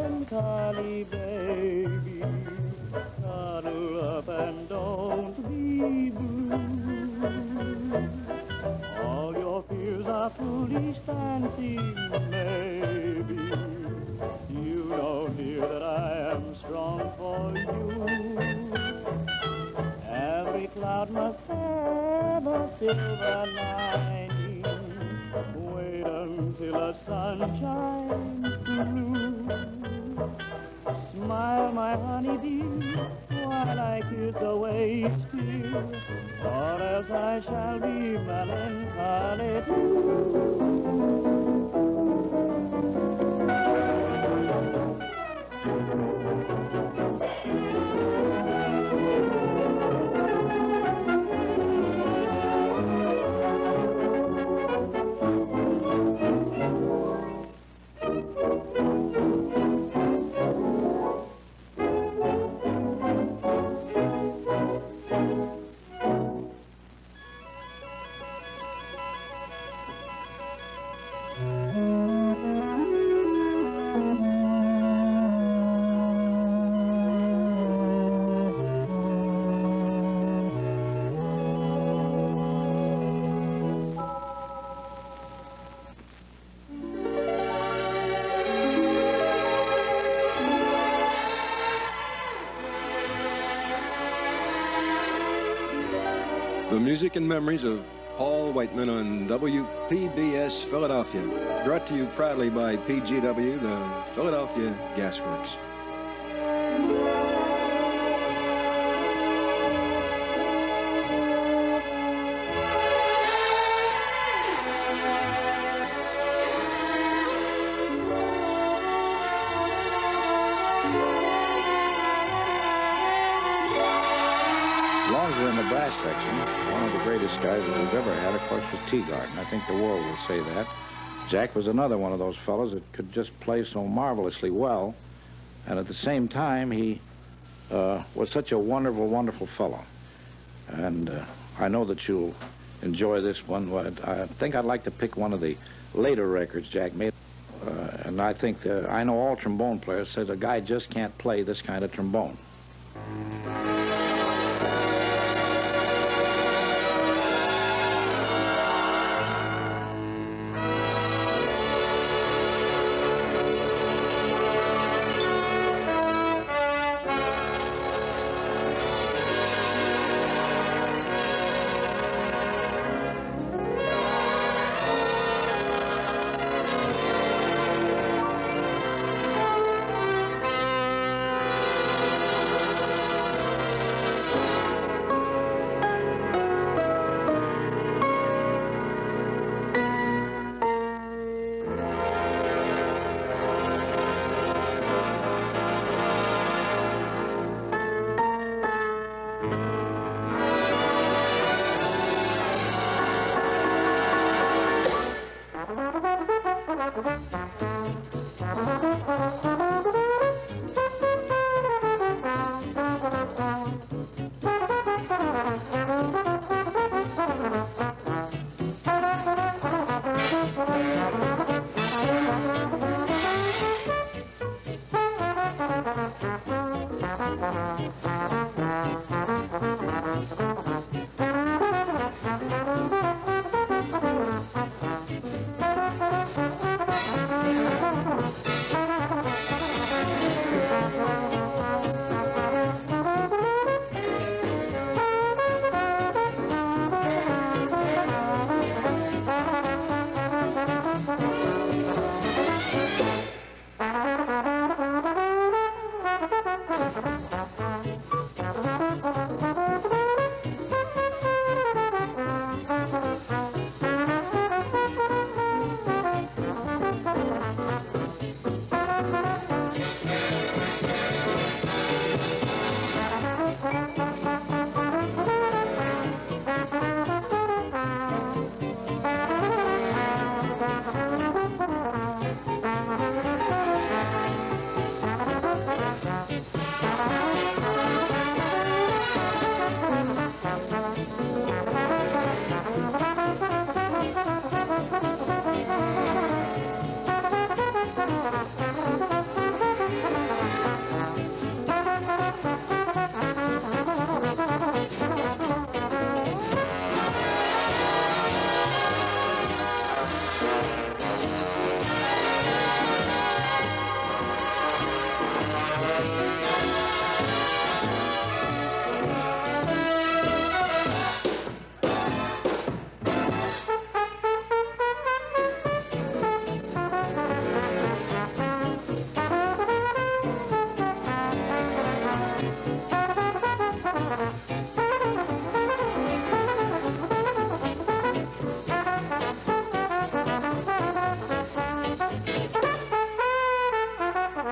melancholy, baby. Cuddle up and don't be blue. All your fears are foolish fancies, maybe. You know, dear, that I am strong for you. Every cloud must have a silver lining. Wait until the sun shines through. Smile, my honey dear, while I kiss away each tear, or else I shall be melancholy too. The music and memories of Paul Whiteman on W P B S Philadelphia. Brought to you proudly by P G W, the Philadelphia Gas Works. Longer in the brass section, one of the greatest guys that we've ever had, of course, was Teagarden. I think the world will say that. Jack was another one of those fellows that could just play so marvelously well, and at the same time, he uh, was such a wonderful, wonderful fellow. And uh, I know that you'll enjoy this one. I think I'd like to pick one of the later records Jack made. Uh, and I think that I know all trombone players said a guy just can't play this kind of trombone.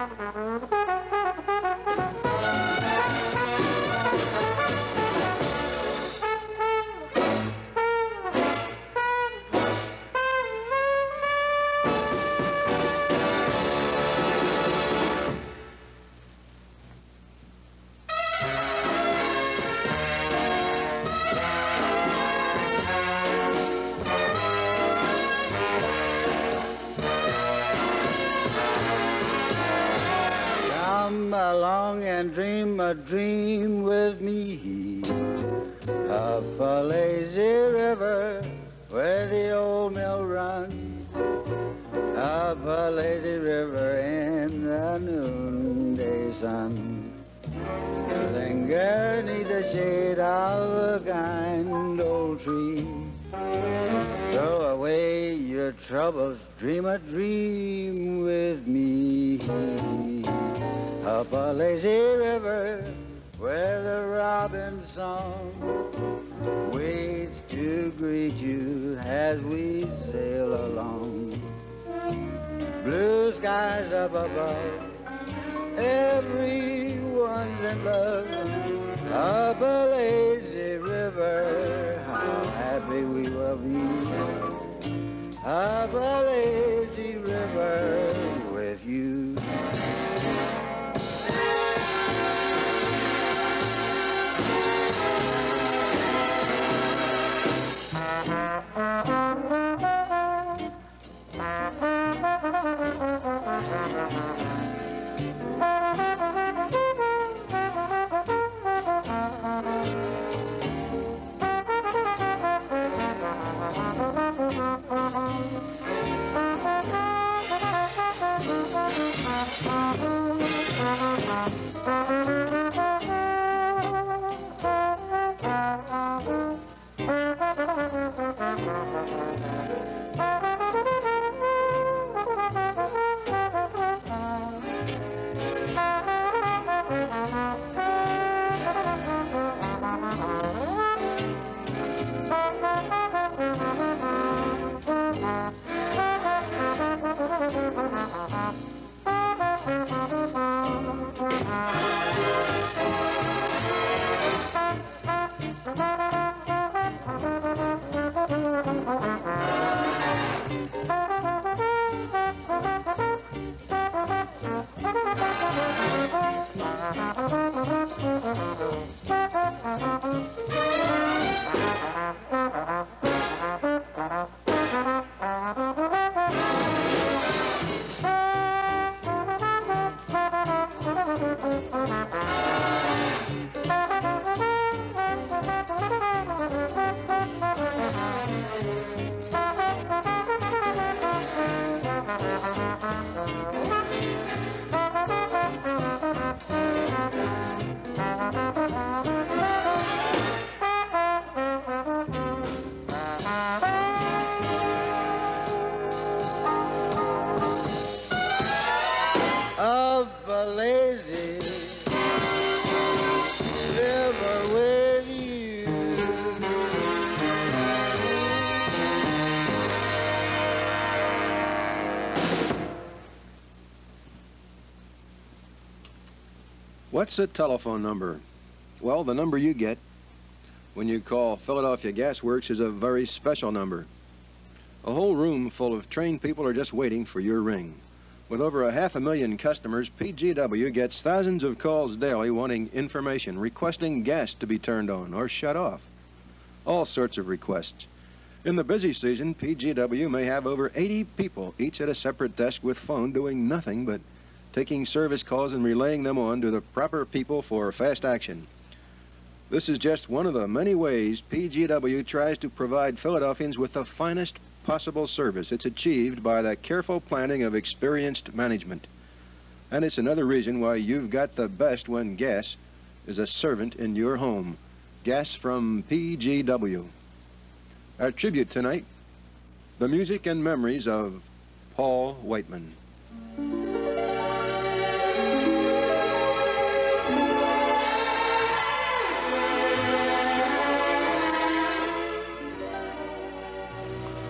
Along and dream a dream with me up a lazy river where the old mill runs, up a lazy river in the noonday sun. Linger neath the shade of a kind old tree, throw away your troubles, dream a dream with me. Up a lazy river where the robin's song waits to greet you as we sail along. Blue skies up above, everyone's in love. Up a lazy river, how happy we will be. Up a lazy river with you. What's a telephone number? Well, the number you get when you call Philadelphia Gas Works is a very special number. A whole room full of trained people are just waiting for your ring. With over a half a million customers, P G W gets thousands of calls daily wanting information, requesting gas to be turned on or shut off. All sorts of requests. In the busy season, P G W may have over eighty people, each at a separate desk with phone, doing nothing but taking service calls and relaying them on to the proper people for fast action. This is just one of the many ways P G W tries to provide Philadelphians with the finest possible service. It's achieved by the careful planning of experienced management. And it's another reason why you've got the best when gas is a servant in your home. Gas from P G W. Our tribute tonight, the music and memories of Paul Whiteman.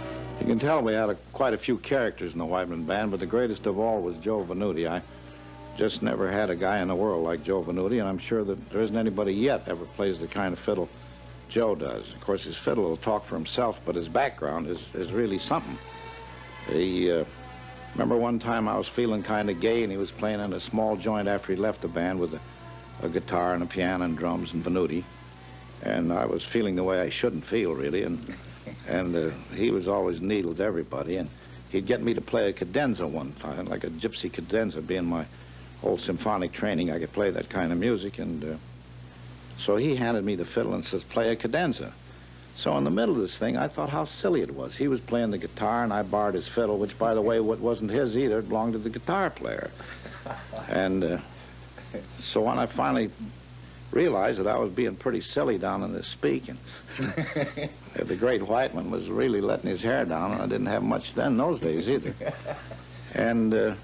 You can tell we had a, quite a few characters in the Whiteman band, but the greatest of all was Joe Venuti. I just never had a guy in the world like Joe Venuti, and I'm sure that there isn't anybody yet ever plays the kind of fiddle Joe does. Of course, his fiddle will talk for himself, but his background is, is really something. He, uh, remember one time I was feeling kind of gay, and he was playing in a small joint after he left the band with a, a guitar and a piano and drums and Venuti, and I was feeling the way I shouldn't feel, really, and, and uh, he was always needled everybody, and he'd get me to play a cadenza one time, like a gypsy cadenza, being my old symphonic training. I could play that kind of music, and uh, so he handed me the fiddle and says, play a cadenza. So in the middle of this thing, I thought how silly it was. He was playing the guitar, and I borrowed his fiddle, which, by the way, what wasn't his either. It belonged to the guitar player. And uh, so when I finally realized that I was being pretty silly down in this speaking, the great Whiteman was really letting his hair down, and I didn't have much then, those days either. And uh,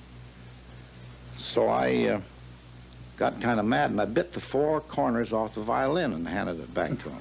so I uh, got kind of mad, and I bit the four corners off the violin and handed it back to him.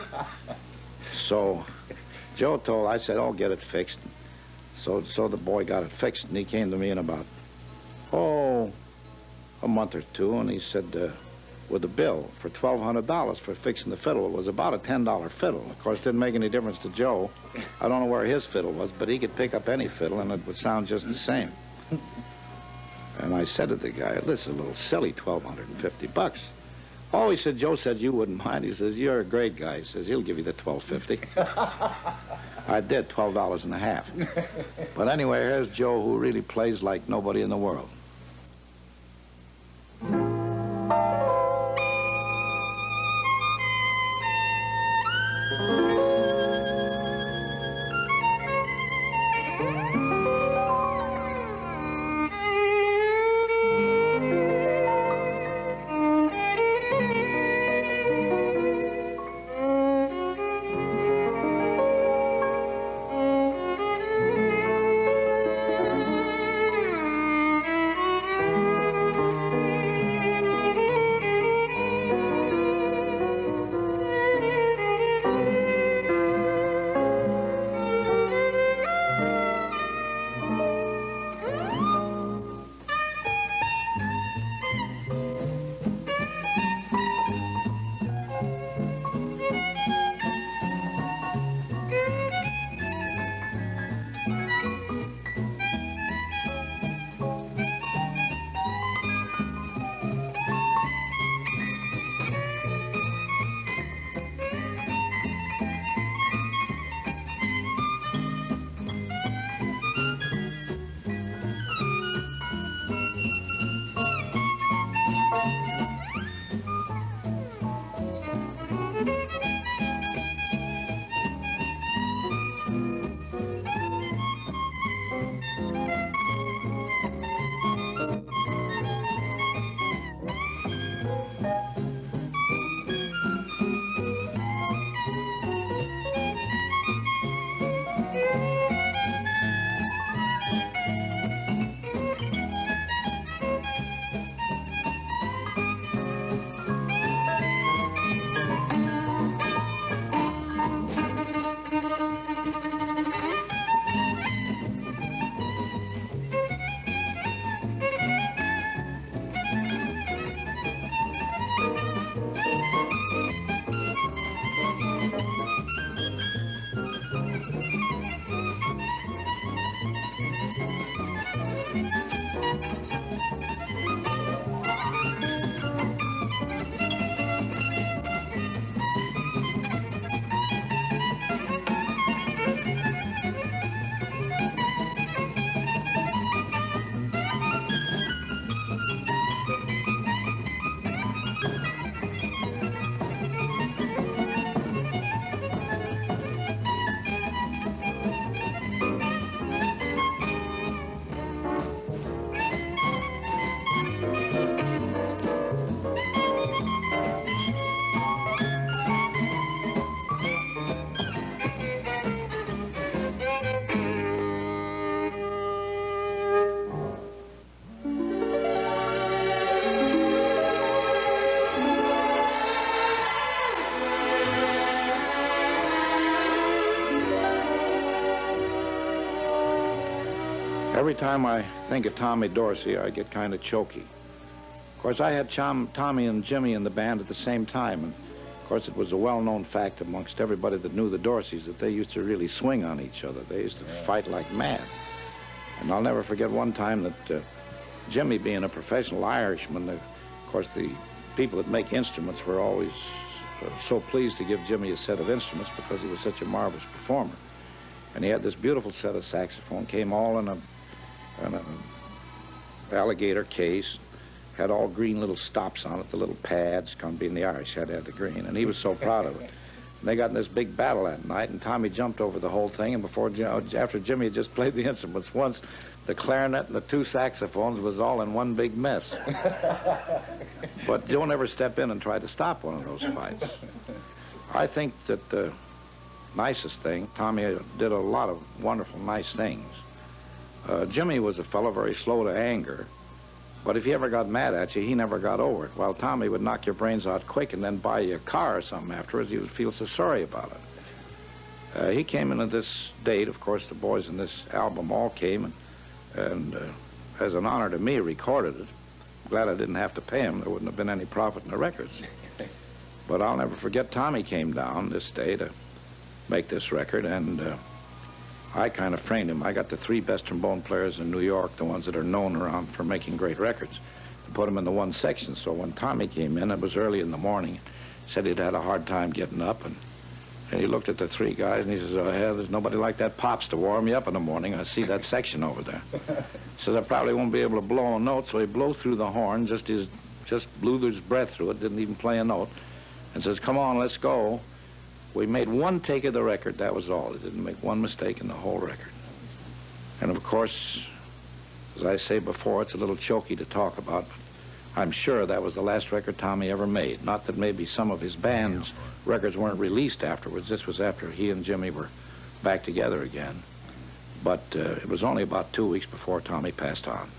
So Joe told, I said, oh, get it fixed. So, so the boy got it fixed, and he came to me in about, oh, a month or two, and he said, uh, with a bill for twelve hundred dollars for fixing the fiddle. It was about a ten dollar fiddle. Of course, it didn't make any difference to Joe. I don't know where his fiddle was, but he could pick up any fiddle, and it would sound just the same. And I said to the guy, this is a little silly, twelve hundred fifty bucks. Oh, he said, Joe said you wouldn't mind. He says, you're a great guy. He says, he'll give you the twelve fifty. I did, twelve dollars and a half. But anyway, here's Joe, who really plays like nobody in the world. Every time I think of Tommy Dorsey, I get kind of choky. Of course, I had Chom, Tommy and Jimmy in the band at the same time, and of course it was a well-known fact amongst everybody that knew the Dorseys that they used to really swing on each other. They used to fight like mad. And I'll never forget one time that uh, Jimmy, being a professional Irishman, the, of course the people that make instruments were always uh, so pleased to give Jimmy a set of instruments because he was such a marvelous performer. And he had this beautiful set of saxophone, came all in a, in a alligator case, had all green little stops on it, the little pads, come being the Irish, had to have the green, and he was so proud of it. And they got in this big battle that night, and Tommy jumped over the whole thing, and before, you know, after Jimmy had just played the instruments once, the clarinet and the two saxophones was all in one big mess. But don't ever step in and try to stop one of those fights. I think that the nicest thing, Tommy did a lot of wonderful, nice things. Uh, Jimmy was a fellow very slow to anger, but if he ever got mad at you, he never got over it. While Tommy would knock your brains out quick and then buy you a car or something afterwards, you would feel so sorry about it. Uh, he came into this date, of course, the boys in this album all came, and, and uh, as an honor to me, recorded it. I'm glad I didn't have to pay him. There wouldn't have been any profit in the records. But I'll never forget Tommy came down this day to make this record, and uh, I kind of framed him. I got the three best trombone players in New York, the ones that are known around for making great records, to put them in the one section. So when Tommy came in, it was early in the morning, said he'd had a hard time getting up, and, and he looked at the three guys, and he says, oh, yeah, there's nobody like that Pops to warm me up in the morning. I see that section over there. He says, I probably won't be able to blow a note, so he blew through the horn, just, his, just blew his breath through it, didn't even play a note, and says, come on, let's go. We made one take of the record, that was all. It didn't make one mistake in the whole record. And of course, as I say before, it's a little choky to talk about, but I'm sure that was the last record Tommy ever made. Not that maybe some of his band's records weren't released afterwards. This was after he and Jimmy were back together again. But uh, it was only about two weeks before Tommy passed on.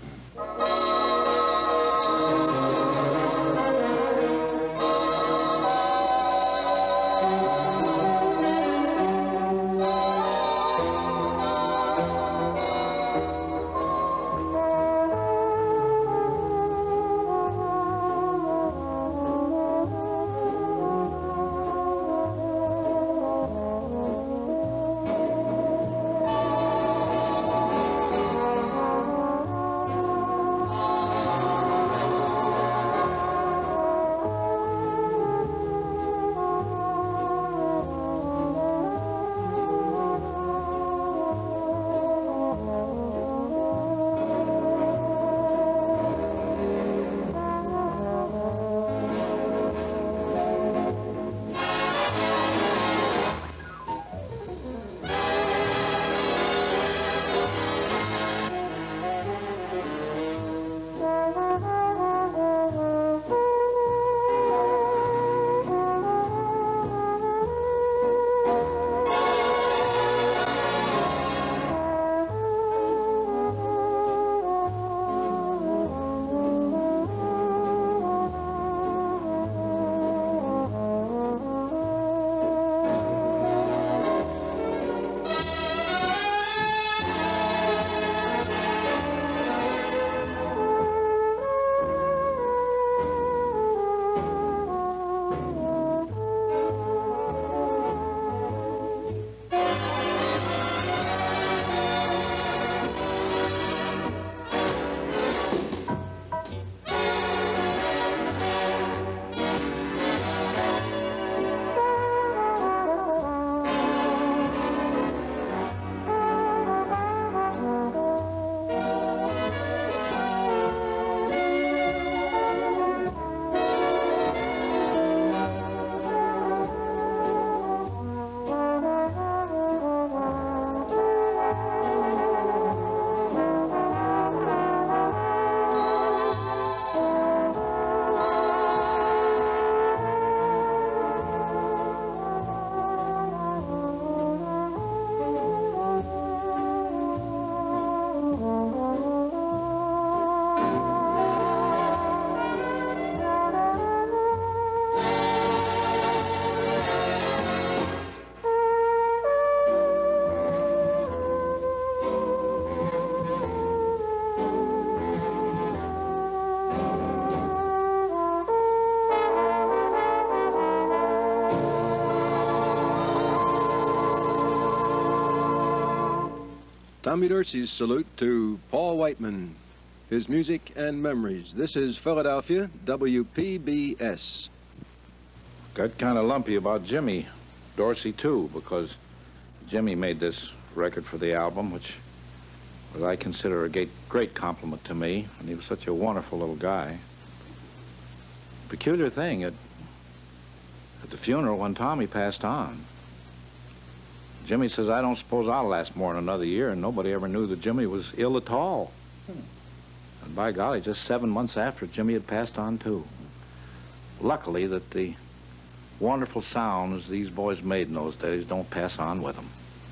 Tommy Dorsey's salute to Paul Whiteman, his music and memories. This is Philadelphia, W P B S. Got kind of lumpy about Jimmy Dorsey, too, because Jimmy made this record for the album, which was, I consider, a great, great compliment to me, and he was such a wonderful little guy. Peculiar thing, at, at the funeral when Tommy passed on, Jimmy says, I don't suppose I'll last more than another year, and nobody ever knew that Jimmy was ill at all. Hmm. And by golly, just seven months after, Jimmy had passed on, too. Luckily that the wonderful sounds these boys made in those days don't pass on with them.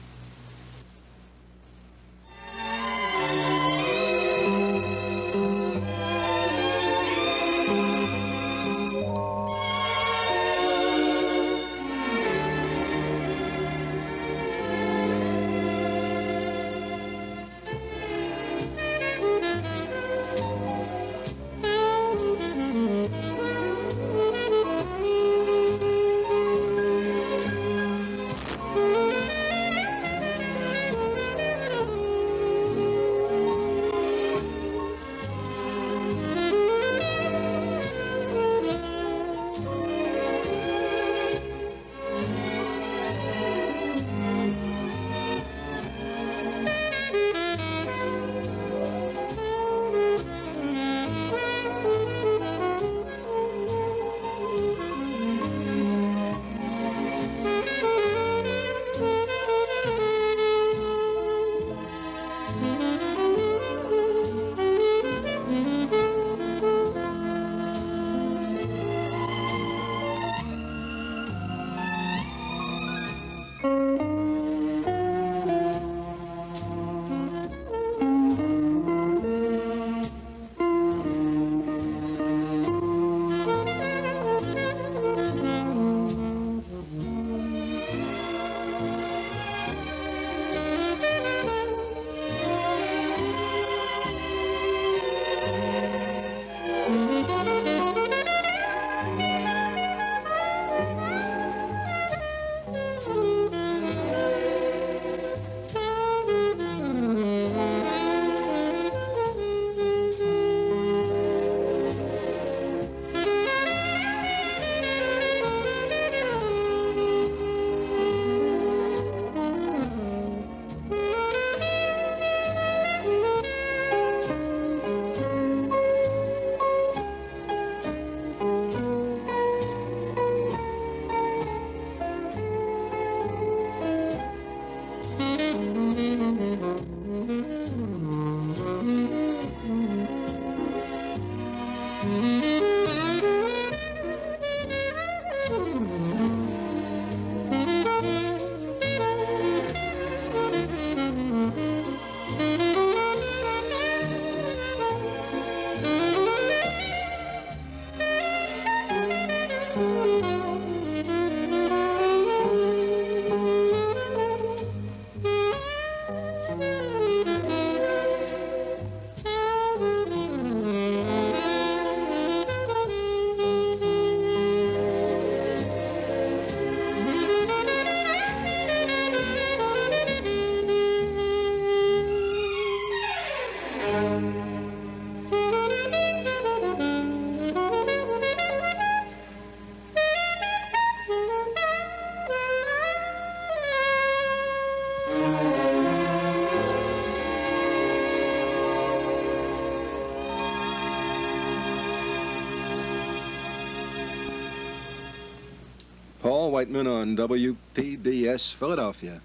Paul Whiteman on W P B S Philadelphia.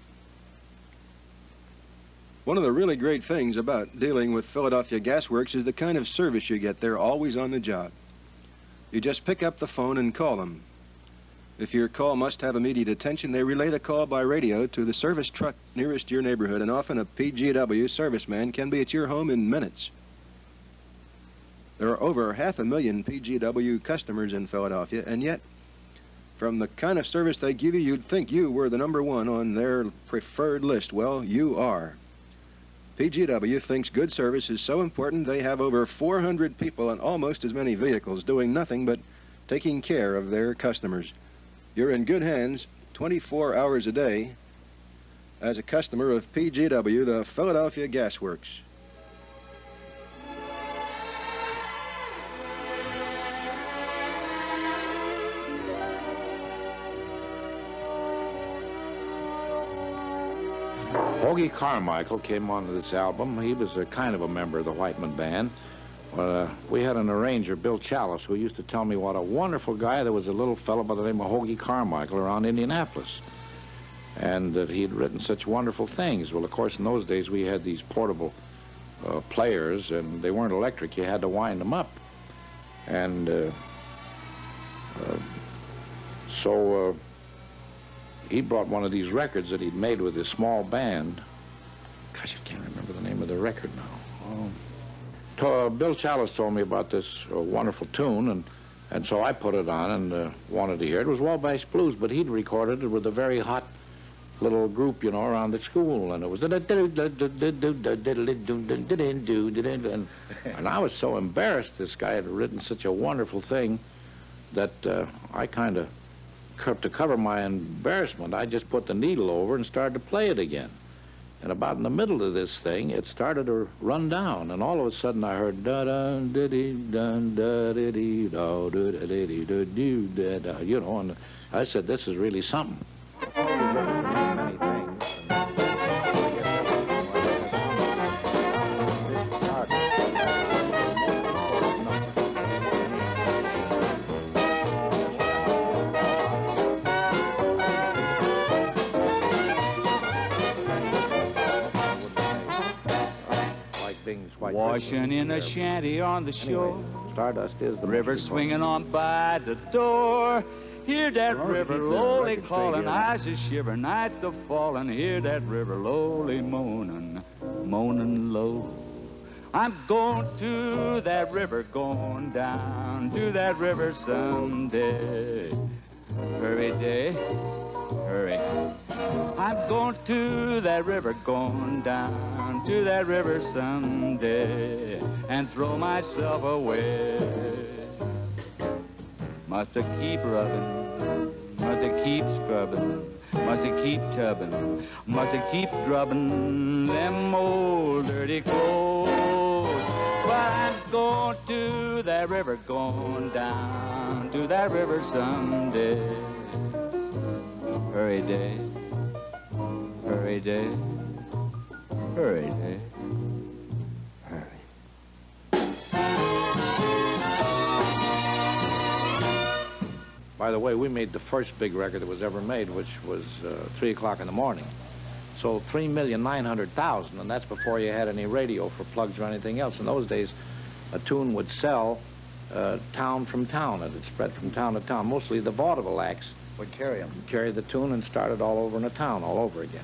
One of the really great things about dealing with Philadelphia Gas Works is the kind of service you get there, always on the job. You just pick up the phone and call them. If your call must have immediate attention, they relay the call by radio to the service truck nearest your neighborhood, and often a P G W serviceman can be at your home in minutes. There are over half a million P G W customers in Philadelphia, and yet, from the kind of service they give you, you'd think you were the number one on their preferred list. Well, you are. P G W thinks good service is so important they have over four hundred people and almost as many vehicles doing nothing but taking care of their customers. You're in good hands twenty-four hours a day. as a customer of P G W, the Philadelphia Gas Works. Hoagie Carmichael came onto this album. He was a kind of a member of the Whiteman band. Uh, we had an arranger, Bill Chalice, who used to tell me what a wonderful guy there was, a little fellow by the name of Hoagie Carmichael around Indianapolis, and that he'd written such wonderful things. Well, of course, in those days we had these portable uh, players, and they weren't electric. You had to wind them up. And uh, uh, so uh, he brought one of these records that he'd made with his small band. Gosh, I can't remember the name of the record now. Um, to, uh, Bill Chalice told me about this uh, wonderful tune, and, and so I put it on and uh, wanted to hear it. It was Wabash Blues, but he'd recorded it with a very hot little group, you know, around at school, and it was and, and I was so embarrassed this guy had written such a wonderful thing that uh, I kind of, to cover my embarrassment, I just put the needle over and started to play it again. And about in the middle of this thing, it started to run down, and all of a sudden I heard da da da dee da da dee dee da da dee da dee da da, you know, and I said, this is really something. Washing in a shanty on the shore. Anyway, Stardust is the river swinging on by the door. Hear that well, river lowly calling, eyes a shiver, nights a falling. Hear that river lowly moaning, moaning low. I'm going to that river, going down to that river someday. Hurry day, hurry. I'm going to that river, going down to that river someday, and throw myself away. Must I keep rubbing, must I keep scrubbing, must I keep tubbing, must I keep drubbing them old dirty clothes. But I'm going to that river, going down to that river someday. Hurry day, hurry day, hurry day, hurry. By the way, we made the first big record that was ever made, which was uh, three o'clock in the morning. So three million nine hundred thousand, and that's before you had any radio for plugs or anything else. In those days, a tune would sell uh, town from town. It would spread from town to town. Mostly the vaudeville acts would carry them. Carry the tune and start it all over in a town, all over again.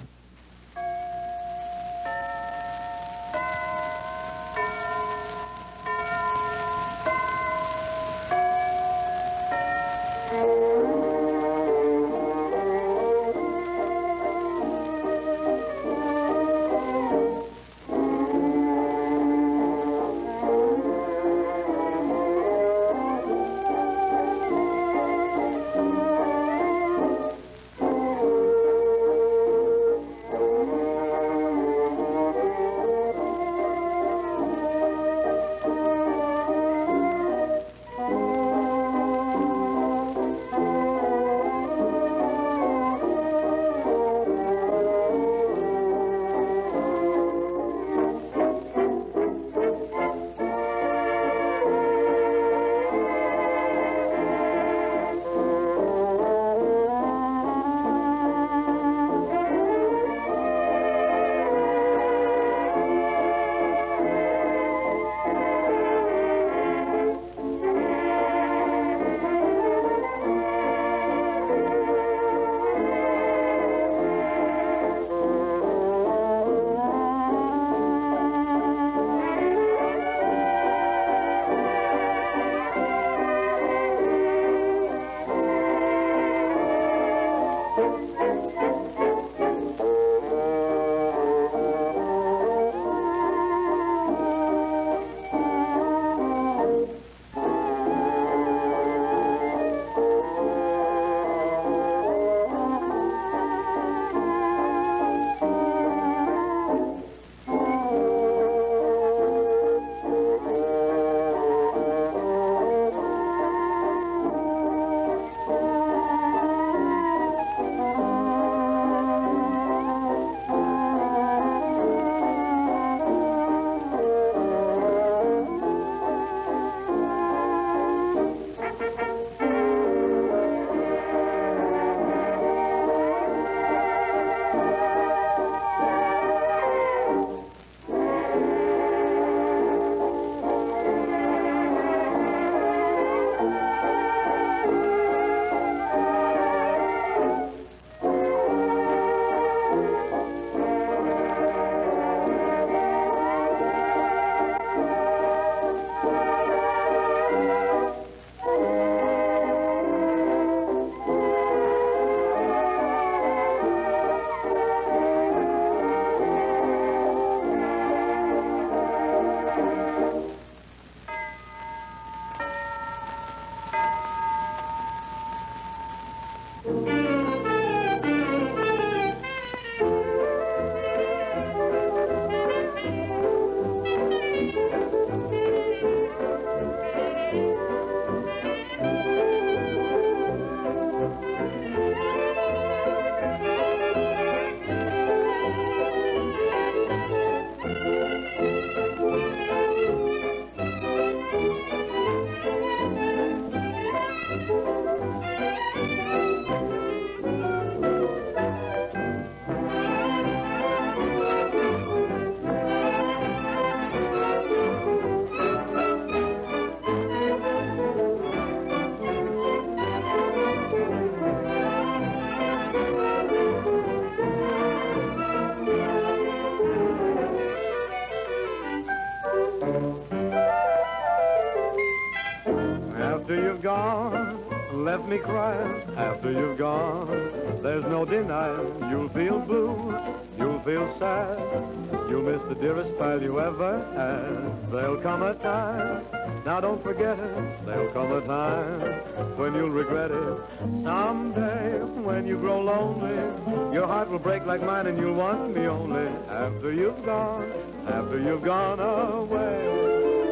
Left me crying after you've gone. There's no denying you'll feel blue, you'll feel sad. You'll miss the dearest pal you ever had. There'll come a time, now don't forget it. There'll come a time when you'll regret it. Someday when you grow lonely, your heart will break like mine and you'll want me only after you've gone, after you've gone away.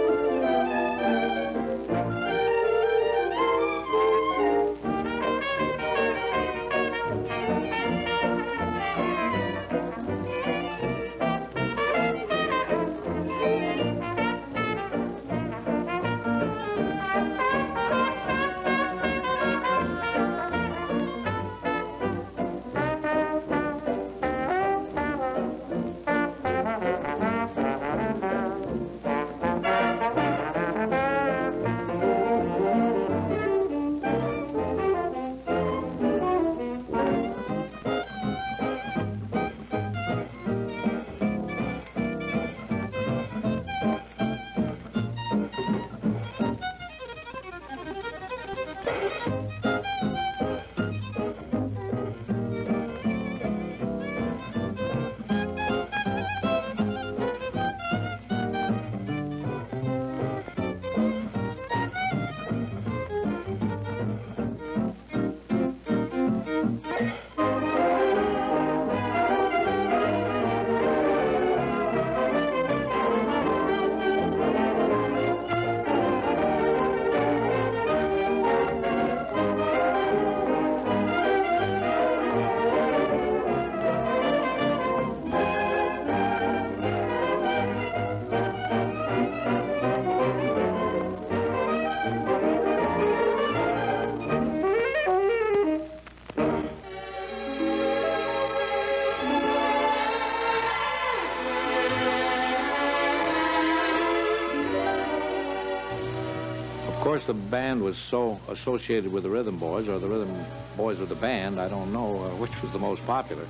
Of course, the band was so associated with the Rhythm Boys, or the Rhythm Boys with the band, I don't know uh, which was the most popular.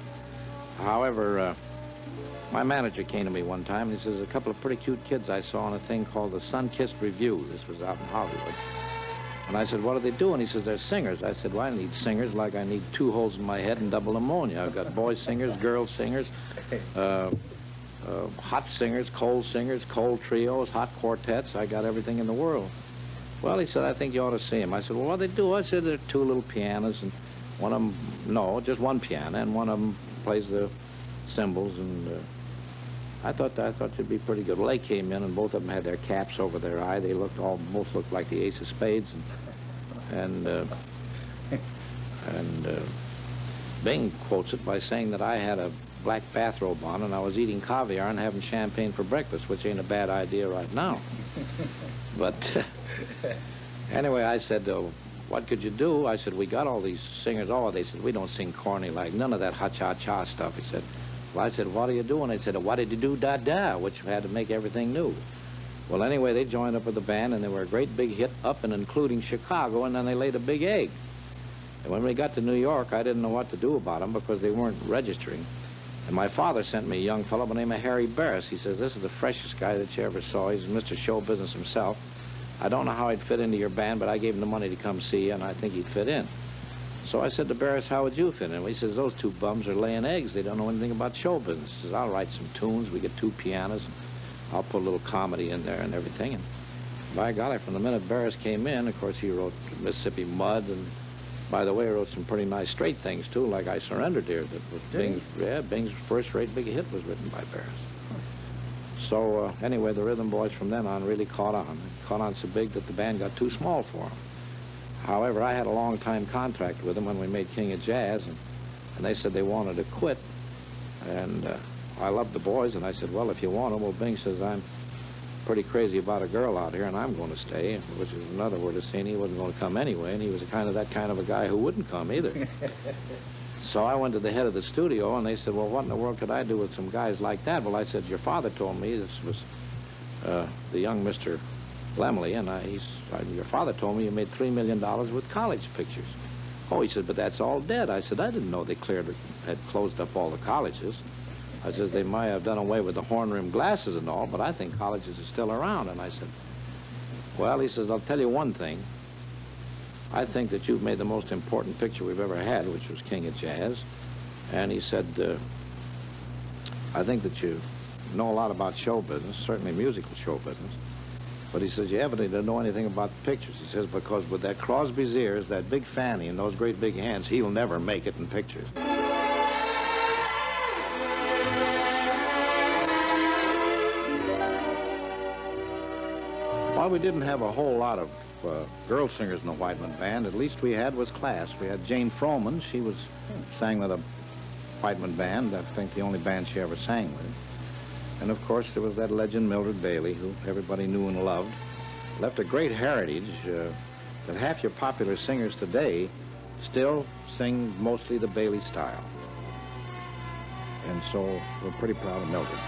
However, uh, my manager came to me one time and he says, a couple of pretty cute kids I saw on a thing called the Sun-Kissed Review. This was out in Hollywood. And I said, what do they do? And he says, they're singers. I said, well, I need singers like I need two holes in my head and double pneumonia. I've got boy singers, girl singers, uh, uh, hot singers, cold singers, cold trios, hot quartets. I got everything in the world. Well, he said, I think you ought to see them. I said, well, what do they do? I said, there are two little pianos, and one of them, no, just one piano, and one of them plays the cymbals, and uh, I thought I thought they'd be pretty good. Well, they came in, and both of them had their caps over their eye. They looked all, both looked like the ace of spades, and and uh, and uh, Bing quotes it by saying that I had a black bathrobe on, and I was eating caviar and having champagne for breakfast, which ain't a bad idea right now. But uh, anyway, I said, uh, what could you do? I said, we got all these singers. Oh, they said, we don't sing corny like none of that ha-cha-cha stuff. He said, well, I said, what are you doing? They said, what did you do, da-da, which had to make everything new. Well, anyway, they joined up with the band, and they were a great big hit up and including Chicago, and then they laid a big egg. And when we got to New York, I didn't know what to do about them because they weren't registering. And my father sent me a young fellow by the name of Harry Barris. He says, this is the freshest guy that you ever saw. He's Mister Show Business himself. I don't know how he'd fit into your band, but I gave him the money to come see you, and I think he'd fit in. So I said to Barris, how would you fit in? He says, those two bums are laying eggs. They don't know anything about show business. He says, I'll write some tunes. We get two pianos, and I'll put a little comedy in there and everything. And by golly, from the minute Barris came in, of course, he wrote Mississippi Mud and By the way, I wrote some pretty nice straight things, too, like I Surrendered Here. That was Bing's, yeah, Bing's first-rate big hit was written by Barris. So, uh, anyway, the Rhythm Boys from then on really caught on. They caught on so big that the band got too small for them. However, I had a long-time contract with them when we made King of Jazz, and, and they said they wanted to quit. And uh, I loved the boys, and I said, well, if you want them, well, Bing says, I'm pretty crazy about a girl out here, and I'm going to stay, which is another word of saying he wasn't going to come anyway, and he was a kind of that kind of a guy who wouldn't come either. So I went to the head of the studio, and they said, well, what in the world could I do with some guys like that? Well, I said, your father told me, this was uh, the young Mister Lemley, and I, he's, I, your father told me you made three million dollars with college pictures. Oh, he said, but that's all dead. I said, I didn't know they cleared, had closed up all the colleges. I said, they might have done away with the horn-rimmed glasses and all, but I think colleges are still around. And I said, well, he says, I'll tell you one thing. I think that you've made the most important picture we've ever had, which was King of Jazz. And he said, uh, I think that you know a lot about show business, certainly musical show business. But he says, you evidently don't know anything about the pictures. He says, because with that Crosby's ears, that big fanny, and those great big hands, he'll never make it in pictures. While we didn't have a whole lot of uh, girl singers in the Whiteman band, at least we had was class. We had Jane Froman. She was sang with a Whiteman band, I think the only band she ever sang with. And of course there was that legend Mildred Bailey, who everybody knew and loved. Left a great heritage uh, that half your popular singers today still sing mostly the Bailey style. And so we're pretty proud of Mildred.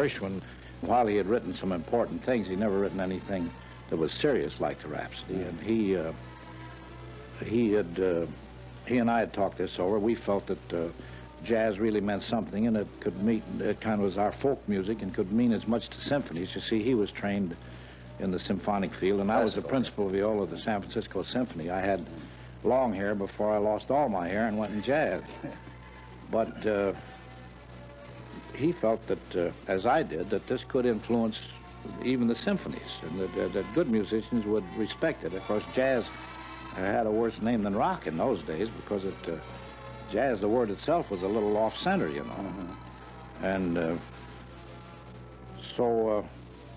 Gershwin, while he had written some important things, he never written anything that was serious like the Rhapsody. And he, uh, he had, uh, he and I had talked this over. We felt that uh, jazz really meant something, and it could meet, it kind of was our folk music and could mean as much to symphonies. You see, he was trained in the symphonic field, and I was the principal viola of the San Francisco Symphony. I had long hair before I lost all my hair and went in jazz. But uh, he felt that, uh, as I did, that this could influence even the symphonies, and that, uh, that good musicians would respect it. Of course, jazz had a worse name than rock in those days because it, uh, jazz, the word itself, was a little off-center, you know. Mm-hmm. And uh, so uh,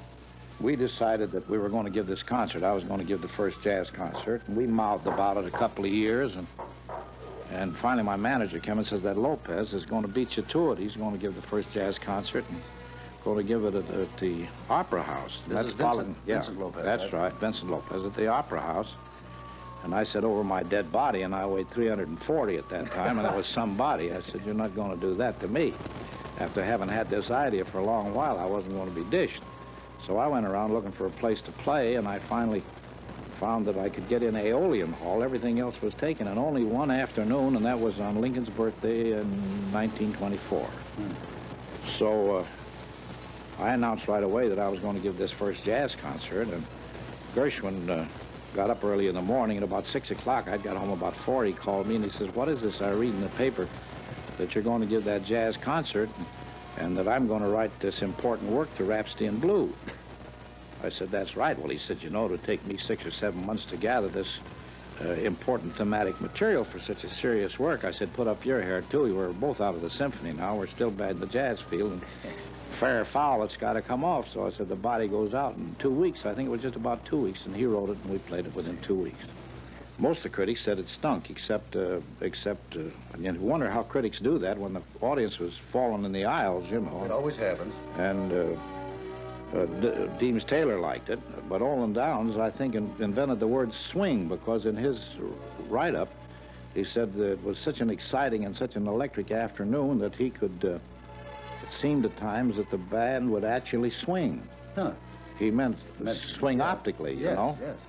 we decided that we were going to give this concert. I was going to give the first jazz concert, and we mouthed about it a couple of years, and and finally my manager came and says that Lopez is going to beat you to it. He's going to give the first jazz concert, and going to give it at, at the Opera House. This that's is Vincent, following, yeah, Vincent Lopez. That's right? right, Vincent Lopez at the Opera House. And I said, over my dead body, and I weighed three hundred forty at that time, and that was some body. I said, you're not going to do that to me. After having had this idea for a long while, I wasn't going to be dished. So I went around looking for a place to play, and I finally found that I could get in Aeolian Hall. Everything else was taken, and only one afternoon, and that was on Lincoln's birthday in nineteen twenty-four. Hmm. So uh, I announced right away that I was going to give this first jazz concert, and Gershwin uh, got up early in the morning. At about six o'clock, I got home about four. He called me, and he says, what is this I read in the paper that you're going to give that jazz concert, and that I'm going to write this important work, the Rhapsody in Blue? I said, that's right. Well, he said, you know, it'll take me six or seven months to gather this uh, important thematic material for such a serious work. I said, put up your hair, too. We're both out of the symphony now. We're still bad in the jazz field, and fair or foul, it's got to come off. So I said, the body goes out in two weeks. I think it was just about two weeks, and he wrote it, and we played it within two weeks. Most of the critics said it stunk, except, uh, except, uh, and you wonder how critics do that when the audience was falling in the aisles, you know. It always happens. And uh, uh, D Deems Taylor liked it, but Olin Downs, I think, in invented the word swing, because in his write-up, he said that it was such an exciting and such an electric afternoon that he could, uh, it seemed at times that the band would actually swing. Huh. He meant, meant swing yeah. optically, you yes, know? Yes.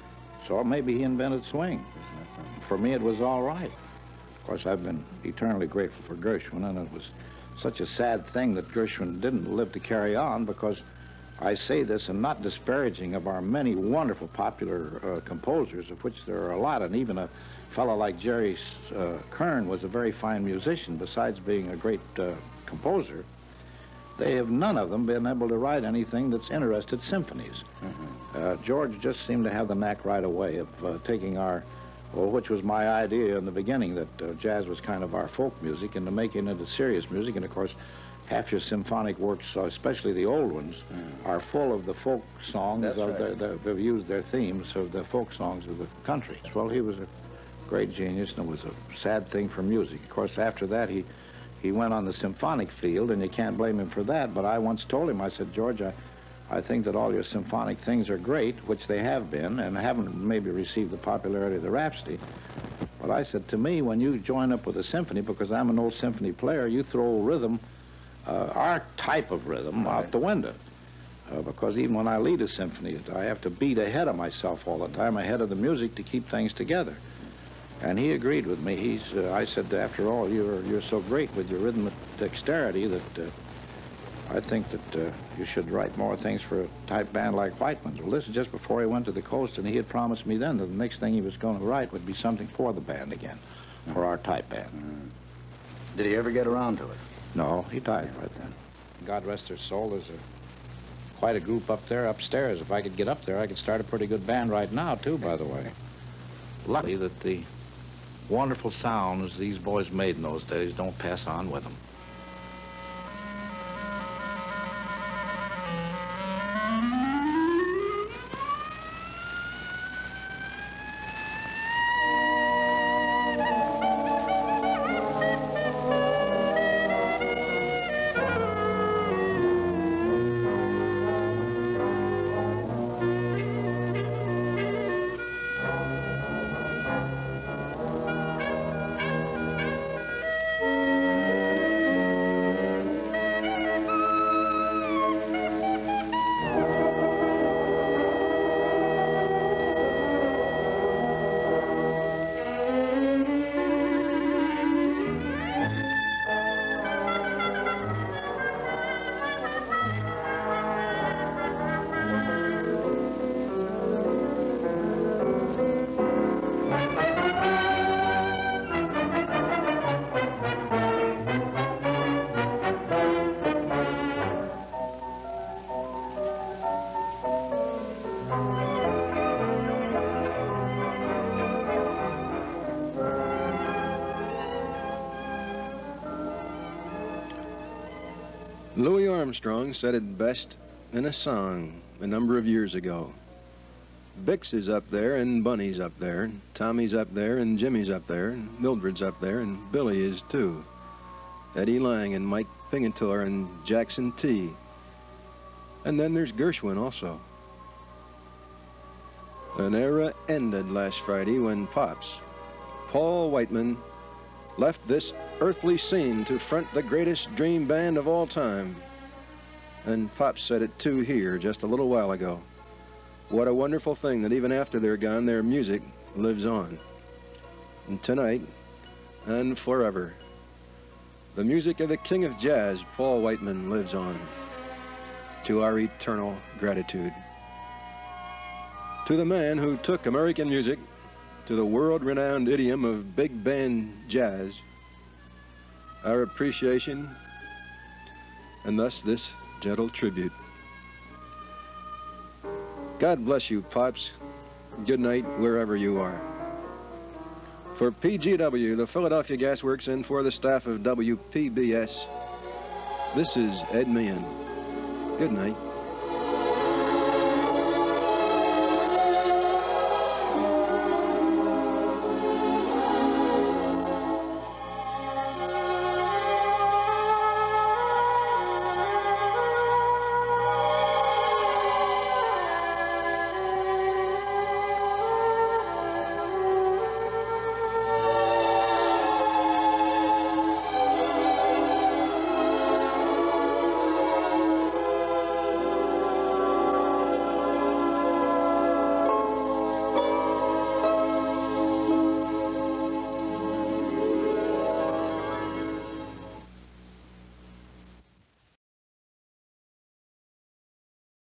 So maybe he invented swing. For me, it was all right. Of course, I've been eternally grateful for Gershwin, and it was such a sad thing that Gershwin didn't live to carry on, because I say this and not disparaging of our many wonderful popular uh, composers, of which there are a lot, and even a fellow like Jerry uh, Kern was a very fine musician, besides being a great uh, composer. They have none of them been able to write anything that's interested symphonies. Mm-hmm. uh, George just seemed to have the knack right away of uh, taking our, well, which was my idea in the beginning, that uh, jazz was kind of our folk music, and to make it into serious music. And of course, half your symphonic works, uh, especially the old ones, mm. are full of the folk songs. That's of right. the, the, they've used their themes of the folk songs of the country. Well, he was a great genius, and it was a sad thing for music. Of course, after that, he He went on the symphonic field, and you can't blame him for that. But I once told him, I said, George, I, I think that all your symphonic things are great, which they have been, and haven't maybe received the popularity of the Rhapsody. But I said, to me, when you join up with a symphony, because I'm an old symphony player, you throw rhythm, uh, our type of rhythm, right. out the window. Uh, because even when I lead a symphony, I have to beat ahead of myself all the time, ahead of the music, to keep things together. And he agreed with me. He's, uh, I said, after all, you're, you're so great with your rhythmic dexterity that uh, I think that uh, you should write more things for a type band like Whiteman's. Well, this is just before he went to the coast, and he had promised me then that the next thing he was going to write would be something for the band again, mm-hmm. for our type band. Mm-hmm. Did he ever get around to it? No, he died right then. God rest their soul, there's a, quite a group up there upstairs. If I could get up there, I could start a pretty good band right now, too, by the way. Lucky that the wonderful sounds these boys made in those days don't pass on with them. Louis Armstrong said it best in a song a number of years ago. Bix is up there, and Bunny's up there, and Tommy's up there, and Jimmy's up there, and Mildred's up there, and Billy is too. Eddie Lang and Mike Pingatore and Jackson T. And then there's Gershwin also. An era ended last Friday when Pops, Paul Whiteman, left this earthly scene to front the greatest dream band of all time. And Pops said it too here just a little while ago. What a wonderful thing that even after they're gone, their music lives on. And tonight, and forever, the music of the king of jazz, Paul Whiteman, lives on, to our eternal gratitude. To the man who took American music to the world-renowned idiom of big band jazz, our appreciation, and thus this gentle tribute. God bless you, Pops. Good night, wherever you are. For P G W, the Philadelphia Gas Works, and for the staff of W P B S, this is Ed Milian. Good night.